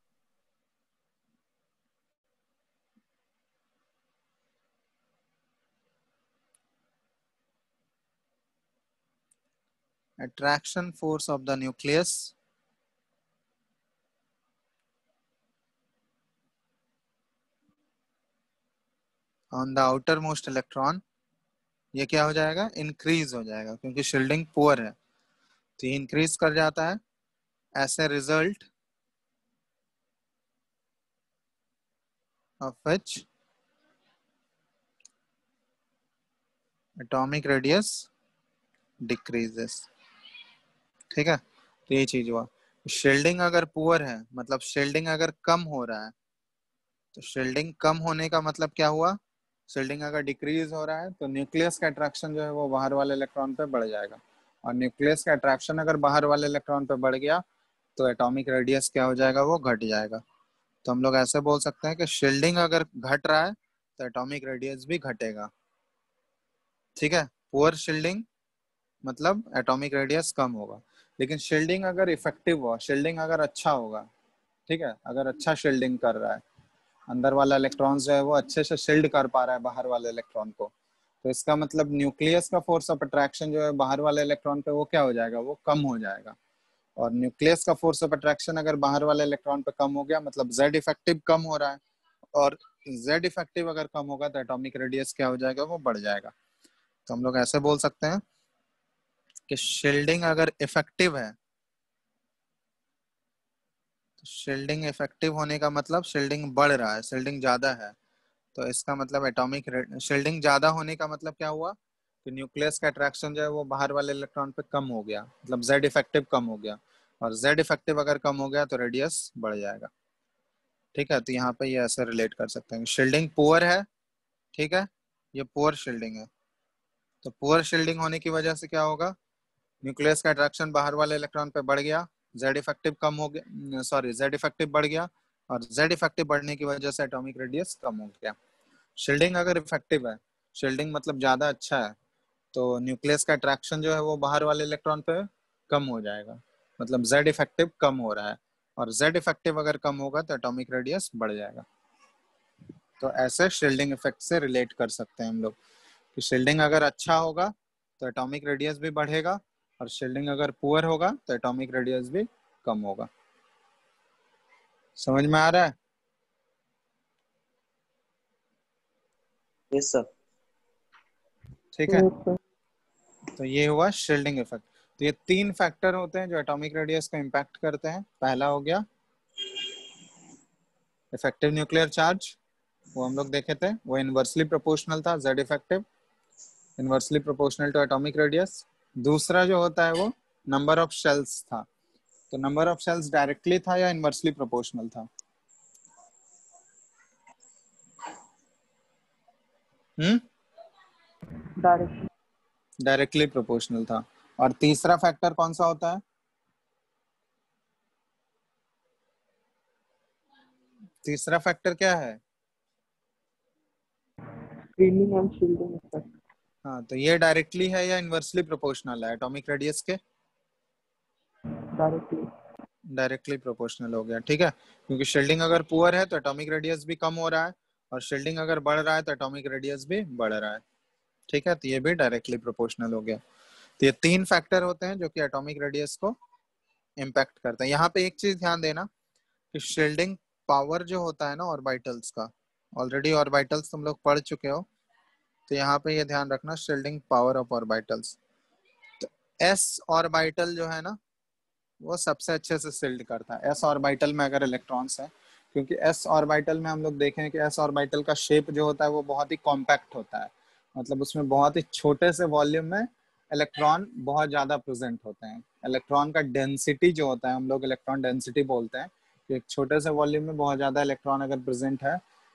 attraction force of the nucleus on the outermost electron, ये क्या हो जाएगा, इंक्रीज हो जाएगा, क्योंकि शील्डिंग पुअर है तो ये इंक्रीज कर जाता है। ऐसे result of which atomic radius decreases. ठीक है, तो ये चीज हुआ। शील्डिंग अगर पुअर है मतलब शील्डिंग अगर कम हो रहा है, तो शील्डिंग कम होने का मतलब क्या हुआ, शील्डिंग अगर डिक्रीज हो रहा है तो न्यूक्लियस का अट्रैक्शन जो है वो बाहर वाले इलेक्ट्रॉन पे बढ़ जाएगा, और न्यूक्लियस का अट्रैक्शन अगर बाहर वाले इलेक्ट्रॉन पे बढ़ गया तो एटॉमिक रेडियस क्या हो जाएगा, वो घट जाएगा। तो हम लोग ऐसे बोल सकते हैं कि शील्डिंग अगर घट रहा है तो एटॉमिक रेडियस भी घटेगा। ठीक है, पुअर शील्डिंग मतलब एटॉमिक रेडियस कम होगा, लेकिन शील्डिंग अगर इफेक्टिव हो, शील्डिंग अगर अच्छा होगा, ठीक है, अगर अच्छा शील्डिंग कर रहा है, अंदर वाला इलेक्ट्रॉन जो है वो अच्छे से शील्ड कर पा रहा है बाहर वाले इलेक्ट्रॉन को, तो इसका मतलब न्यूक्लियस का फोर्स ऑफ अट्रैक्शन जो है बाहर वाले इलेक्ट्रॉन पे वो क्या हो जाएगा, वो कम हो जाएगा। और न्यूक्लियस का फोर्स ऑफ अट्रैक्शन अगर बाहर वाले इलेक्ट्रॉन पे कम हो गया मतलब जेड इफेक्टिव कम हो रहा है, और जेड इफेक्टिव अगर कम होगा तो एटॉमिक रेडियस क्या हो जाएगा, वो बढ़ जाएगा। तो हम लोग ऐसे बोल सकते हैं कि शील्डिंग अगर इफेक्टिव है, तो शील्डिंग इफेक्टिव होने का मतलब शील्डिंग बढ़ रहा है, शील्डिंग ज्यादा है, तो इसका मतलब एटॉमिक शील्डिंग ज्यादा होने का मतलब क्या हुआ कि न्यूक्लियस का अट्रैक्शन जो है वो बाहर वाले इलेक्ट्रॉन पे कम हो गया, मतलब जेड इफेक्टिव कम हो गया, और जेड इफेक्टिव अगर कम हो गया तो रेडियस बढ़ जाएगा। ठीक है, तो यहाँ पे ये ऐसे रिलेट कर सकते हैं, शील्डिंग पुअर है, ठीक है, ये पुअर शील्डिंग है, तो पुअर शील्डिंग होने की वजह से क्या होगा, न्यूक्लियस का अट्रैक्शन बाहर वाले इलेक्ट्रॉन पे बढ़ गया, जेड इफेक्टिव कम हो गया, सॉरी जेड इफेक्टिव बढ़ गया, और जेड इफेक्टिव बढ़ने की वजह से एटॉमिक रेडियस कम हो गया। शील्डिंग अगर इफेक्टिव है, शील्डिंग मतलब ज्यादा अच्छा है, तो न्यूक्लियस का अट्रैक्शन जो है वो बाहर वाले इलेक्ट्रॉन पे कम हो जाएगा, मतलब जेड इफेक्टिव कम हो रहा है, और जेड इफेक्टिव अगर कम होगा तो एटॉमिक रेडियस बढ़ जाएगा। तो ऐसे शील्डिंग इफेक्ट से रिलेट कर सकते हैं हम लोग कि शील्डिंग अगर अच्छा होगा तो एटॉमिक रेडियस भी बढ़ेगा, और शील्डिंग अगर पुअर होगा तो एटॉमिक रेडियस भी कम होगा। समझ में आ रहा है? Yes sir. ठीक है, तो ये हुआ शील्डिंग इफेक्ट। तो ये तीन फैक्टर होते हैं जो एटॉमिक रेडियस को इम्पैक्ट करते हैं। पहला हो गया इफेक्टिव न्यूक्लियर चार्ज, वो हम लोग देखे थे, वो इनवर्सली प्रोपोर्शनल था, Z effective inversely proportional to atomic radius. दूसरा जो होता है वो नंबर ऑफ शेल्स था, तो नंबर ऑफ शेल्स डायरेक्टली था या इनवर्सली प्रोपोर्शनल था? हम्म डायरेक्टली प्रोपोर्शनल था। और तीसरा फैक्टर कौन सा होता है? तीसरा फैक्टर क्या है? Screening and shielding effect. हाँ, तो ये डायरेक्टली है या इनवर्सली प्रोपोर्शनल है एटॉमिक रेडियस के? डायरेक्टली डायरेक्टली प्रोपोर्शनल हो गया। ठीक है, क्योंकि शील्डिंग अगर पुअर है तो एटॉमिक रेडियस भी कम हो रहा है, और शील्डिंग अगर बढ़ रहा है तो एटॉमिक रेडियस भी बढ़ रहा है। ठीक है, तो ये भी डायरेक्टली प्रोपोर्शनल हो गया। तो ये तीन फैक्टर होते हैं जो कि एटॉमिक रेडियस को इम्पैक्ट करते हैं। यहाँ पे एक चीज ध्यान देना कि शील्डिंग पावर जो होता है ना ऑर्बिटल्स का, ऑलरेडी ऑर्बिटल्स तुम लोग पढ़ चुके हो, तो यहाँ पे ये ध्यान रखना शील्डिंग पावर ऑफ ऑर्बिटल्स। तो एस ऑर्बिटल जो है ना वो सबसे अच्छे से शील्ड करता है, एस ऑर्बिटल में अगर इलेक्ट्रॉन्स है, क्योंकि एस ऑर्बिटल में हम लोग देखें कि एस ऑर्बिटल का शेप जो होता है वो बहुत ही कॉम्पैक्ट होता है, मतलब उसमें बहुत ही छोटे से वॉल्यूम में इलेक्ट्रॉन बहुत ज्यादा प्रेजेंट होते हैं। इलेक्ट्रॉन का डेंसिटी जो होता है, हम लोग इलेक्ट्रॉन डेंसिटी बोलते हैं कि एक छोटे से वॉल्यूम में बहुत ज्यादा इलेक्ट्रॉन अगर प्रेजेंट है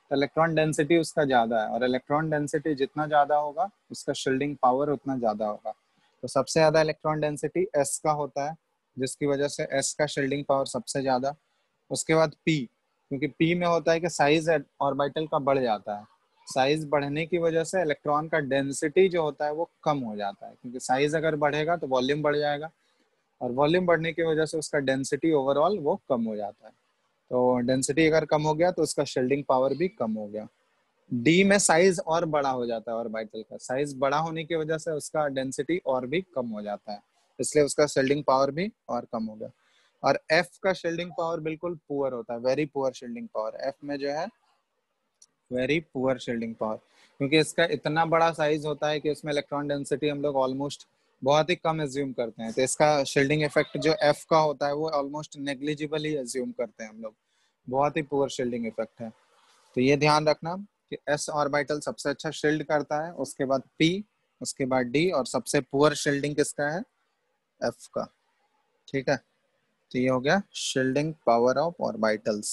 तो इलेक्ट्रॉन डेंसिटी उसका ज्यादा है, और इलेक्ट्रॉन डेंसिटी जितना ज्यादा होगा उसका शील्डिंग पावर उतना ज्यादा होगा। तो सबसे ज्यादा इलेक्ट्रॉन डेंसिटी एस का होता है, जिसकी वजह से एस का शील्डिंग पावर सबसे ज्यादा। उसके बाद पी, क्योंकि पी में होता है कि साइज ऑर्बिटल का बढ़ जाता है, साइज बढ़ने की वजह से इलेक्ट्रॉन का डेंसिटी जो होता है वो कम हो जाता है, क्योंकि साइज अगर बढ़ेगा तो वॉल्यूम बढ़ जाएगा, और वॉल्यूम बढ़ने की वजह से उसका डेंसिटी ओवरऑल वो कम हो जाता है। तो डेंसिटी अगर कम हो गया तो उसका शील्डिंग पावर भी कम हो गया। डी में साइज और बड़ा हो जाता है ऑर्बिटल का, साइज बड़ा होने की वजह से उसका डेंसिटी और भी कम हो जाता है, इसलिए उसका शील्डिंग पावर भी और कम हो गया। और एफ का शील्डिंग पावर बिल्कुल पुअर होता है, very poor shielding power. F में जो है वेरी पुअर शील्डिंग पावर, क्योंकि इसका इतना बड़ा साइज होता है कि इसमें इलेक्ट्रॉन डेंसिटी हम लोग ऑलमोस्ट बहुत ही कम एज्यूम करते हैं, तो इसका शील्डिंग इफेक्ट जो एफ का होता है वो ऑलमोस्ट नेग्लिजिबल ही एज्यूम करते हैं हम लोग, बहुत ही पुअर शील्डिंग इफेक्ट है। तो ये ध्यान रखना कि एस ऑर्बिटल सबसे अच्छा शील्ड करता है, उसके बाद पी, उसके बाद डी, और सबसे पुअर शील्डिंग किसका है? एफ का। ठीक है, तो ये हो गया शील्डिंग पावर ऑफ ऑर्बिटल्स।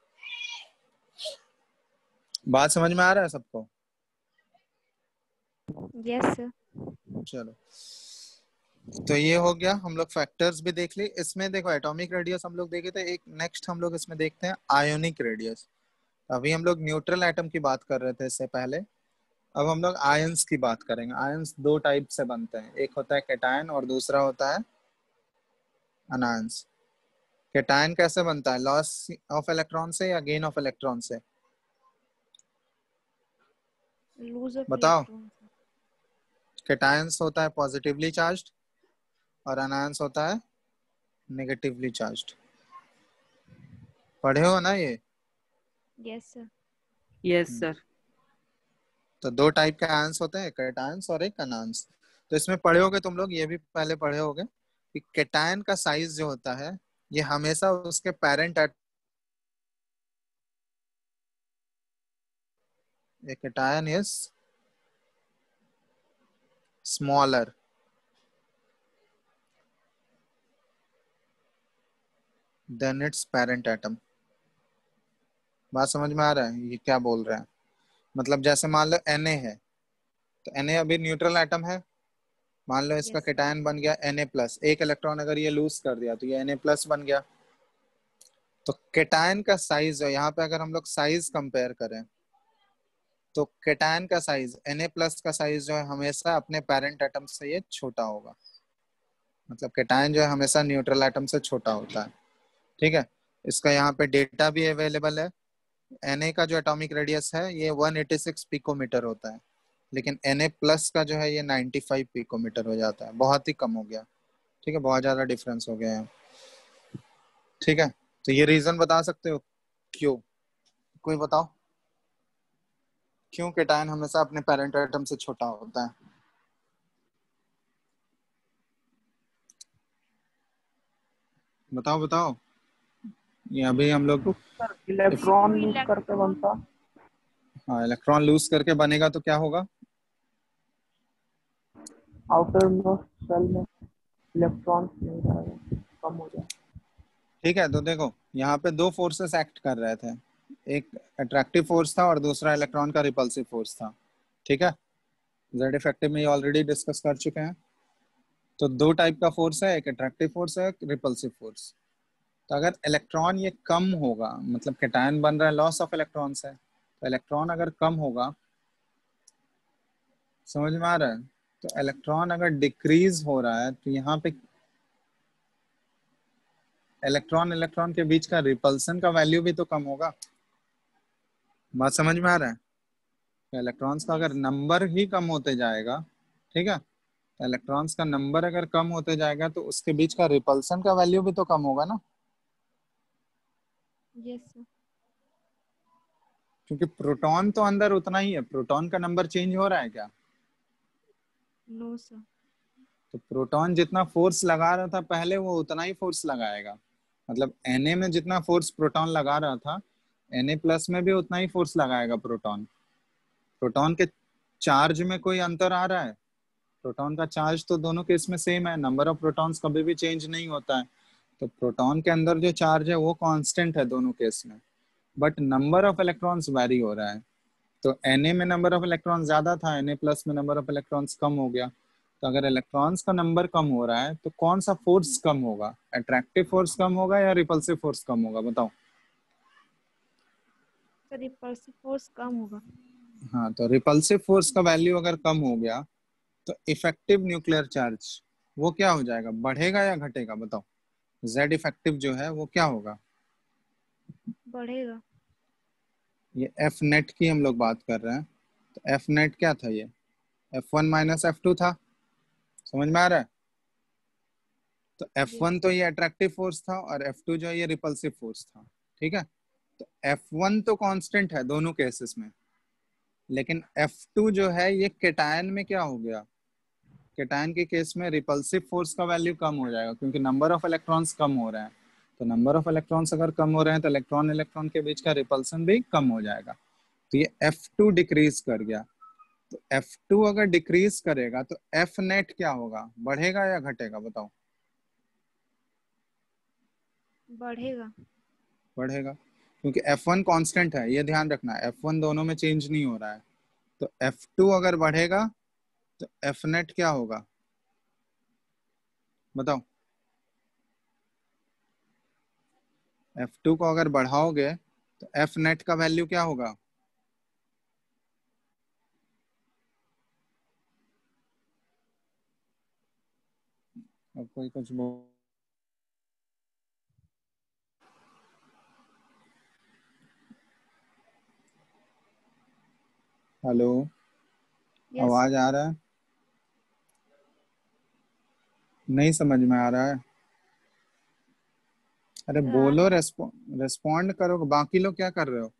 बात समझ में आ रहा है सबको? Yes sir. चलो, तो ये हो गया, हम लोग फैक्टर्स भी देख ली। इसमें देखो एटॉमिक रेडियस हम लोग देखे थे, एक नेक्स्ट हम लोग इसमें देखते हैं आयोनिक रेडियस। अभी हम लोग न्यूट्रल एटम की बात कर रहे थे इससे पहले, अब हम लोग आयंस की बात करेंगे। आयंस दो टाइप से बनते हैं, एक होता है कैटायन और दूसरा होता है अनायंस। कैटायन कैसे बनता है? लॉस ऑफ इलेक्ट्रॉन से या गेन ऑफ इलेक्ट्रॉन से? लूज ऑफ बताओ। इलेक्ट्रॉन। कैटायंस होता है पॉजिटिवली चार्ज्ड और अनायंस होता है नेगेटिवली चार्ज्ड। पढ़े हो ना ये? Yes sir. Yes sir. तो दो टाइप के आयंस होते हैं, कैटायंस और एक अनायंस। तो इसमें पढ़े होगे तुम लोग, ये भी पहले पढ़े होगे कि कैटायन का साइज जो होता है ये हमेशा उसके parent at a cation is smaller than its parent atom। बात समझ में आ रहा है ये क्या बोल रहे हैं? मतलब जैसे मान लो Na है, तो Na अभी न्यूट्रल एटम है, मान लो इसका Yes, sir. कैटायन बन गया Na प्लस, एक इलेक्ट्रॉन अगर ये लूज कर दिया तो ये Na प्लस बन गया। तो कैटायन का साइज है, यहाँ पे अगर हम लोग साइज कंपेयर करें तो कैटायन का साइज Na प्लस का साइज जो है हमेशा अपने पेरेंट एटम से ये छोटा होगा, मतलब कैटायन जो है हमेशा न्यूट्रल एटम से छोटा होता है। ठीक है, इसका यहाँ पे डेटा भी अवेलेबल है। Na का जो एटॉमिक रेडियस है ये एक सौ छियासी पिकोमीटर होता है, लेकिन Na प्लस का जो है ये पचानवे पिकोमीटर हो जाता है, बहुत ही कम हो गया। ठीक है, बहुत ज्यादा डिफरेंस हो गया है। ठीक है, तो ये रीजन बता सकते हो क्यों? कोई बताओ क्यों कैटायन हमेशा अपने पेरेंट एटम से छोटा होता है? बताओ बताओ। ये अभी हम लोग इलेक्ट्रॉन लूज इलेक्ट्रॉन करके बनता। हाँ, इलेक्ट्रॉन लूज करके बनेगा तो क्या होगा? आउटर मोस्ट सेल में इलेक्ट्रॉन नहीं रहेगा, कम हो जाएगा। ठीक है, तो देखो यहाँ पे दो फोर्सेस एक्ट कर रहे थे, एक अट्रैक्टिव फोर्स था और दूसरा इलेक्ट्रॉन का रिपल्सिव फोर्स था। ठीक है, जेड इफेक्टिव में ऑलरेडी डिस्कस कर चुके हैं। तो दो टाइप का फोर्स है, एक अट्रैक्टिव फोर्स है, एक रिपल्सिव फोर्स। तो अगर इलेक्ट्रॉन ये कम होगा, मतलब कैटायन बन रहा है लॉस ऑफ इलेक्ट्रॉन से, तो इलेक्ट्रॉन अगर कम होगा, समझ में आ रहा है? तो इलेक्ट्रॉन अगर डिक्रीज हो रहा है तो यहाँ पे इलेक्ट्रॉन इलेक्ट्रॉन के बीच का रिपल्सन का वैल्यू भी तो कम होगा। बात समझ में आ रहा है? तो इलेक्ट्रॉन्स का अगर Yes. नंबर ही कम होते जाएगा, ठीक है, तो इलेक्ट्रॉन्स का नंबर अगर कम होते जाएगा तो उसके बीच का रिपल्सन का वैल्यू भी तो कम होगा ना, यस सर। क्योंकि प्रोटॉन तो अंदर उतना ही है। प्रोटॉन का नंबर चेंज हो रहा है क्या? No sir. तो प्रोटॉन जितना फोर्स लगा रहा था पहले वो उतना ही फोर्स लगाएगा, मतलब Na में जितना फोर्स प्रोटॉन लगा रहा था Na प्लस में भी उतना ही फोर्स लगाएगा प्रोटॉन। प्रोटॉन के चार्ज में कोई अंतर आ रहा है? प्रोटॉन का चार्ज तो दोनों केस में सेम है, नंबर ऑफ प्रोटॉन्स कभी भी चेंज नहीं होता है। तो प्रोटॉन के अंदर जो चार्ज है वो कांस्टेंट है दोनों केस में। But number of electrons vary हो रहा है। तो Na में नंबर ऑफ इलेक्ट्रॉन्स ज्यादा था, Na प्लस में नंबर ऑफ इलेक्ट्रॉन्स कम हो गया। तो अगर इलेक्ट्रॉन्स का नंबर कम हो रहा है तो कौन सा फोर्स कम होगा? अट्रैक्टिव फोर्स कम होगा या रिपल्सिव फोर्स कम होगा? बताओ। सर रिपल्सिव फोर्स कम होगा। हाँ, तो रिपल्सिव फोर्स का वैल्यू अगर कम हो गया तो इफेक्टिव न्यूक्लियर चार्ज वो क्या हो जाएगा? बढ़ेगा या घटेगा? बताओ। जेड इफेक्टिव जो है वो क्या होगा? बढ़ेगा। ये एफ नेट की हम लोग बात कर रहे हैं। तो एफ नेट क्या था? ये F one minus F two था। समझ में आ रहा है? तो एफ वन यस तो ये अट्रैक्टिव फोर्स था और एफ टू जो है ये रिपल्सिव फोर्स था। ठीक है, तो एफ वन तो कांस्टेंट है दोनों केसेस में, लेकिन एफ टू जो है ये केटायन में क्या हो गया? केटायन के केस में रिपल्सिव फोर्स का वैल्यू कम हो जाएगा क्योंकि नंबर ऑफ इलेक्ट्रॉन्स कम हो रहे हैं। तो नंबर ऑफ इलेक्ट्रॉन्स अगर कम हो रहे हैं तो इलेक्ट्रॉन इलेक्ट्रॉन के बीच का रिपल्सन भी कम हो जाएगा। तो ये एफ टू डिक्रीज कर गया। तो एफ टू अगर डिक्रीज करेगा तो एफ नेट क्या होगा? बढ़ेगा या घटेगा? बताओ। बढ़ेगा। बढ़ेगा, क्योंकि एफ वन कांस्टेंट है, ये ध्यान रखना। एफ वन दोनों में चेंज नहीं हो रहा है। तो एफ टू अगर बढ़ेगा तो एफ नेट क्या होगा? बताओ। एफ टू को अगर बढ़ाओगे तो एफ नेट का वैल्यू क्या होगा? अब कोई कुछ बोल। हेलो, यस आवाज आ रहा है? नहीं समझ में आ रहा है? अरे सर आ बोलो, रहा है। रेस्पॉन्ड रेस्पॉन्ड करो। बाकी लोग क्या कर रहे हो?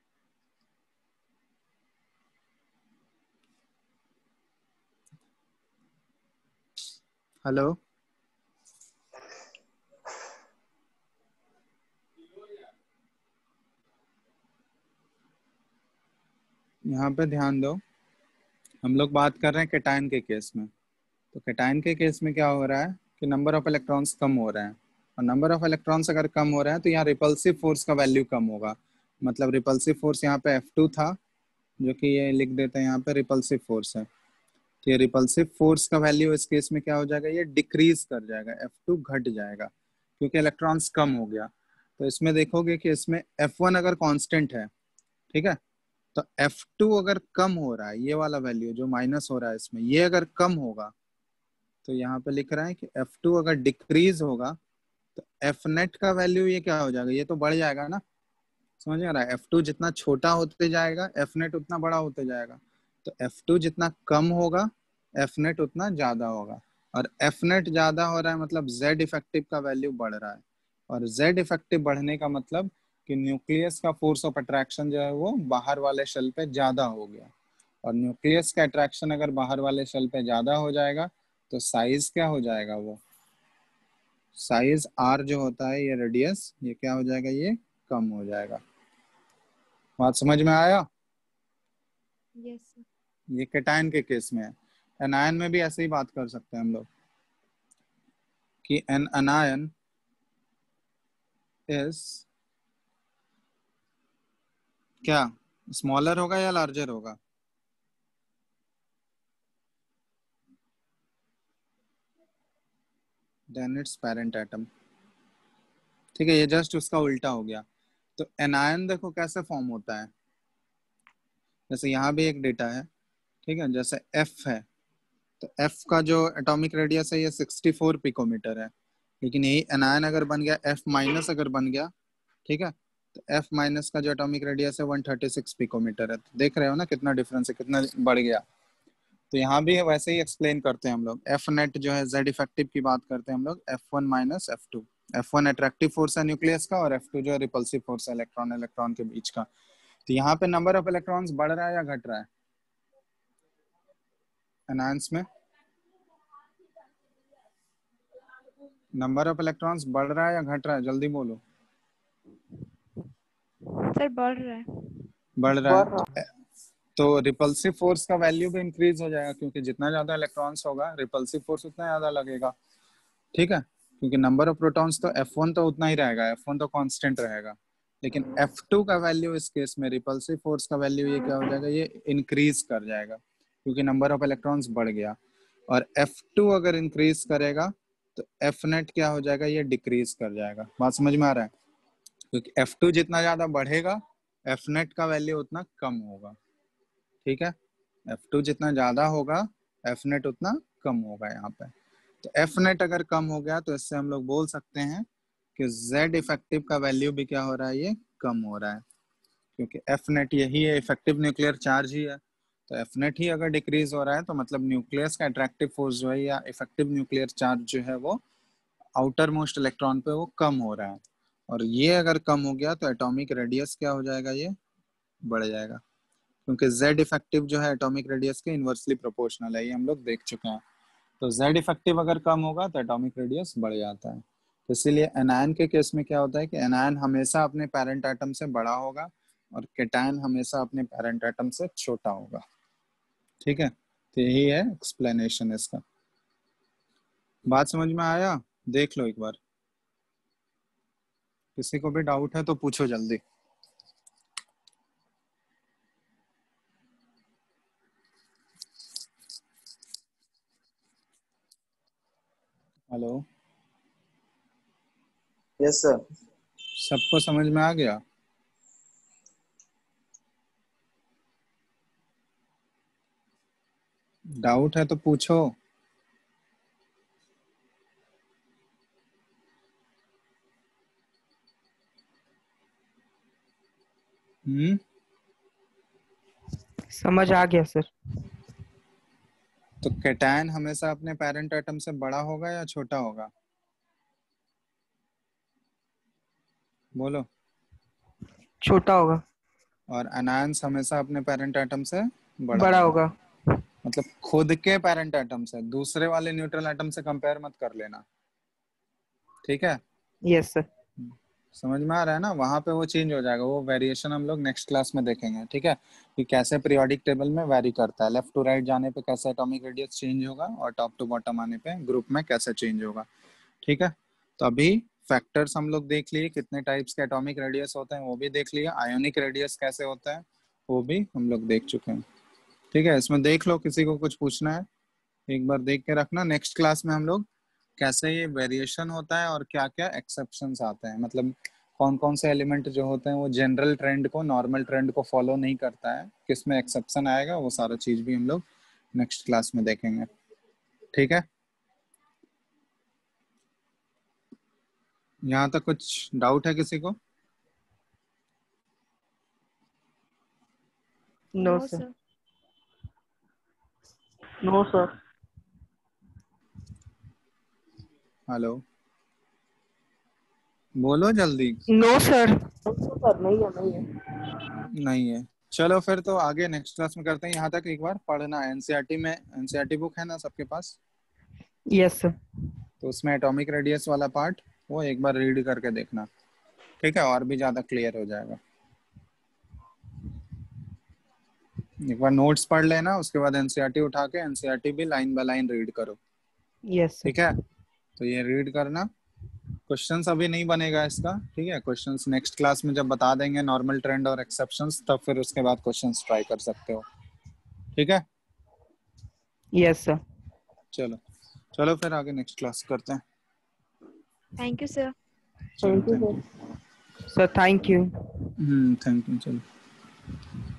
हेलो, यहाँ पे ध्यान दो। हम लोग बात कर रहे हैं केटायन के केस में। तो केटायन के केस में क्या हो रहा है कि नंबर ऑफ इलेक्ट्रॉन्स कम हो रहे हैं, और नंबर ऑफ इलेक्ट्रॉन्स अगर कम हो रहे हैं तो यहाँ रिपल्सिव फोर्स का वैल्यू कम होगा। मतलब रिपल्सिव फोर्स यहाँ पे एफ टू था, जो कि ये लिख देते हैं यहाँ पे रिपल्सिव फोर्स है। तो ये रिपल्सिव फोर्स का वैल्यू इस केस में क्या हो जाएगा? ये डिक्रीज कर जाएगा, एफ टू घट जाएगा क्योंकि इलेक्ट्रॉन्स कम हो गया। तो इसमें देखोगे कि इसमें एफ वन अगर कांस्टेंट है, ठीक है, तो एफ टू अगर कम हो रहा है, ये वाला वैल्यू जो माइनस हो रहा है इसमें, ये अगर कम होगा तो यहाँ पे लिख रहा है कि एफ टू अगर डिक्रीज होगा तो एफ नेट का वैल्यू ये क्या हो जाएगा? ये तो बढ़ जाएगा ना। समझ में आ रहा है? एफ टू जितना छोटा होते जाएगा एफ नेट उतना बड़ा होते जाएगा। तो एफ टू जितना कम होगा एफ नेट उतना ज्यादा होगा, और एफ नेट ज्यादा हो रहा है मतलब जेड इफेक्टिव का वैल्यू बढ़ रहा है। और जेड इफेक्टिव बढ़ने का मतलब कि न्यूक्लियस का फोर्स ऑफ अट्रैक्शन जो है वो बाहर वाले शेल पे ज्यादा हो गया। और न्यूक्लियस का अट्रैक्शन अगर बाहर वाले शेल पे ज्यादा हो जाएगा तो साइज क्या हो जाएगा? वो साइज आर जो होता है, ये रेडियस, ये क्या हो जाएगा? ये कम हो जाएगा। बात समझ में आया? Yes sir. ये केटायन के केस में है। एनायन में भी ऐसे ही बात कर सकते हैं हम लोग कि एन अनायन इज क्या, स्मॉलर होगा या लार्जर होगा? Than its parent atom. ठीक है, ये जस्ट उसका उल्टा हो गया। तो एनायन देखो कैसे फॉर्म होता है। जैसे यहाँ भी एक डेटा है, ठीक है, जैसे एफ है, तो एफ का जो एटॉमिक रेडियस है ये सिक्सटी फोर पिकोमीटर है, लेकिन यही एनायन अगर बन गया, एफ माइनस अगर बन गया, ठीक है, तो एफ माइनस का जो एटॉमिक रेडियस है वन थर्टी सिक्स पिकोमीटर है। तो देख रहे हो ना कितना डिफरेंस है, कितना बढ़ गया। तो यहाँ भी वैसे ही एक्सप्लेन करते हैं हम लोग। एफ नेट जो है जेड इफेक्टिव की बात करते हैं हम लोग, F one minus F two. F one attractive force है न्यूक्लियस का, और एफ टू जो है रिपल्सिव फोर्स है इलेक्ट्रॉन इलेक्ट्रॉन के बीच का। तो यहाँ पे नंबर ऑफ इलेक्ट्रॉन्स बढ़ रहा है या घट रहा है एनायंस में? नंबर ऑफ इलेक्ट्रॉन्स बढ़ रहा है या घट रहा है? जल्दी बोलो। सर बढ़ रहा है। बढ़ रहा बढ़ है। रहा तो तो रिपल्सिव फोर्स का वैल्यू भी इंक्रीज हो जाएगा, क्योंकि जितना ज्यादा इलेक्ट्रॉन्स होगा रिपल्सिव फोर्स उतना ज्यादा लगेगा। ठीक है, क्योंकि नंबर ऑफ प्रोटॉन्स तो एफ वन तो उतना ही रहेगा, एफ वन तो कांस्टेंट रहेगा, लेकिन एफ टू का वैल्यू इस केस में रिपल्सिव फोर्स का वैल्यू ये क्या हो जाएगा, ये इंक्रीज कर जाएगा क्योंकि नंबर ऑफ इलेक्ट्रॉन्स बढ़ गया। और एफ टू अगर इंक्रीज करेगा तो एफ नेट क्या हो जाएगा, ये डिक्रीज कर जाएगा। बात समझ में आ रहा है? क्योंकि एफ टू जितना ज्यादा बढ़ेगा एफ नेट का वैल्यू उतना कम होगा। ठीक है, एफ टू जितना ज्यादा होगा एफ नेट उतना कम होगा यहाँ पे। तो एफ नेट अगर कम हो गया तो इससे हम लोग बोल सकते हैं कि Z इफेक्टिव का वैल्यू भी क्या हो रहा है, ये कम हो रहा है, क्योंकि एफ नेट यही है, इफेक्टिव न्यूक्लियर चार्ज ही है। तो एफ नेट ही अगर डिक्रीज हो रहा है तो मतलब न्यूक्लियस का अट्रैक्टिव फोर्स जो है या इफेक्टिव न्यूक्लियर चार्ज जो है वो आउटर मोस्ट इलेक्ट्रॉन पे वो कम हो रहा है। और ये अगर कम हो गया तो एटॉमिक रेडियस क्या हो जाएगा, ये बढ़ जाएगा, क्योंकि Z इफेक्टिव जो है एटॉमिक रेडियस के इनवर्सली प्रोपोर्शनल है, ये हम लोग देख चुके हैं। तो Z इफेक्टिव अगर कम होगा तो एटॉमिक रेडियस बढ़ जाता है। तो इसीलिए एनायन के केस में क्या होता है कि एनायन हमेशा अपने पेरेंट एटम से बड़ा होगा और केटायन हमेशा अपने पेरेंट एटम से छोटा होगा। ठीक है, तो यही है एक्सप्लेनेशन इसका। बात समझ में आया? देख लो एक बार, किसी को भी डाउट है तो पूछो जल्दी। Hello, yes sir. सबको समझ में आ गया? डाउट है तो पूछो। हम्म समझ आ गया सर। तो केटायन हमेशा अपने पेरेंट एटम से बड़ा होगा या छोटा होगा? बोलो। छोटा होगा। और अनायंस हमेशा अपने पेरेंट एटम से बड़ा, बड़ा होगा। होगा। मतलब खुद के पेरेंट एटम से, दूसरे वाले न्यूट्रल एटम से कंपेयर मत कर लेना। ठीक है, यस सर। समझ में आ रहा है ना? वहां पे वो चेंज हो जाएगा, वो वेरिएशन हम लोग नेक्स्ट क्लास में देखेंगे। ठीक है, कि कैसे पीरियोडिक टेबल में वेरी करता है, लेफ्ट टू राइट जाने पे कैसे एटॉमिक रेडियस चेंज होगा और टॉप टू बॉटम आने पे ग्रुप में कैसे चेंज होगा। ठीक है, तो अभी फैक्टर्स हम लोग देख लिए, कितने टाइप्स के एटॉमिक रेडियस होते हैं वो भी देख लिया, आयोनिक रेडियस कैसे होता है वो भी हम लोग देख चुके हैं। ठीक है, इसमें देख लो, किसी को कुछ पूछना है एक बार देख के रखना। नेक्स्ट क्लास में हम लोग कैसे ये वेरिएशन होता है और क्या क्या एक्सेप्शंस आते हैं, मतलब कौन कौन से एलिमेंट जो होते हैं वो जनरल ट्रेंड को, नॉर्मल ट्रेंड को फॉलो नहीं करता है, किसमें एक्सेप्शन आएगा, वो सारा चीज भी हम लोग नेक्स्ट क्लास में देखेंगे। ठीक है, यहाँ तक कुछ डाउट है किसी को? No no sir. Sir. No sir. Hello, बोलो जल्दी। No sir. सर नहीं है, नहीं है। नहीं है, चलो फिर तो आगे नेक्स्ट क्लास में करते हैं। यहाँ तक एक बार पढ़ना, एनसीईआरटी में एनसीईआरटी बुक है ना सबके पास? Yes sir. तो उसमें एटॉमिक रेडियस वाला पार्ट वो एक बार रीड करके देखना। ठीक है, और भी ज्यादा क्लियर हो जाएगा। एक बार नोट्स पढ़ लेना, उसके बाद एनसीईआरटी उठा के एनसीईआरटी भी लाइन बाय लाइन रीड करो। Yes sir. ठीक है, तो ये रीड करना। क्वेश्चंस अभी नहीं बनेगा इसका, ठीक है, क्वेश्चंस नेक्स्ट क्लास में जब बता देंगे नॉर्मल ट्रेंड और एक्सेप्शंस, तब फिर उसके बाद क्वेश्चंस ट्राई कर सकते हो। ठीक है, यस सर। चलो चलो फिर आगे नेक्स्ट क्लास करते हैं। Thank you sir. चलो thank you thank you. Sir. Sir thank you. Hmm thank you. चलो।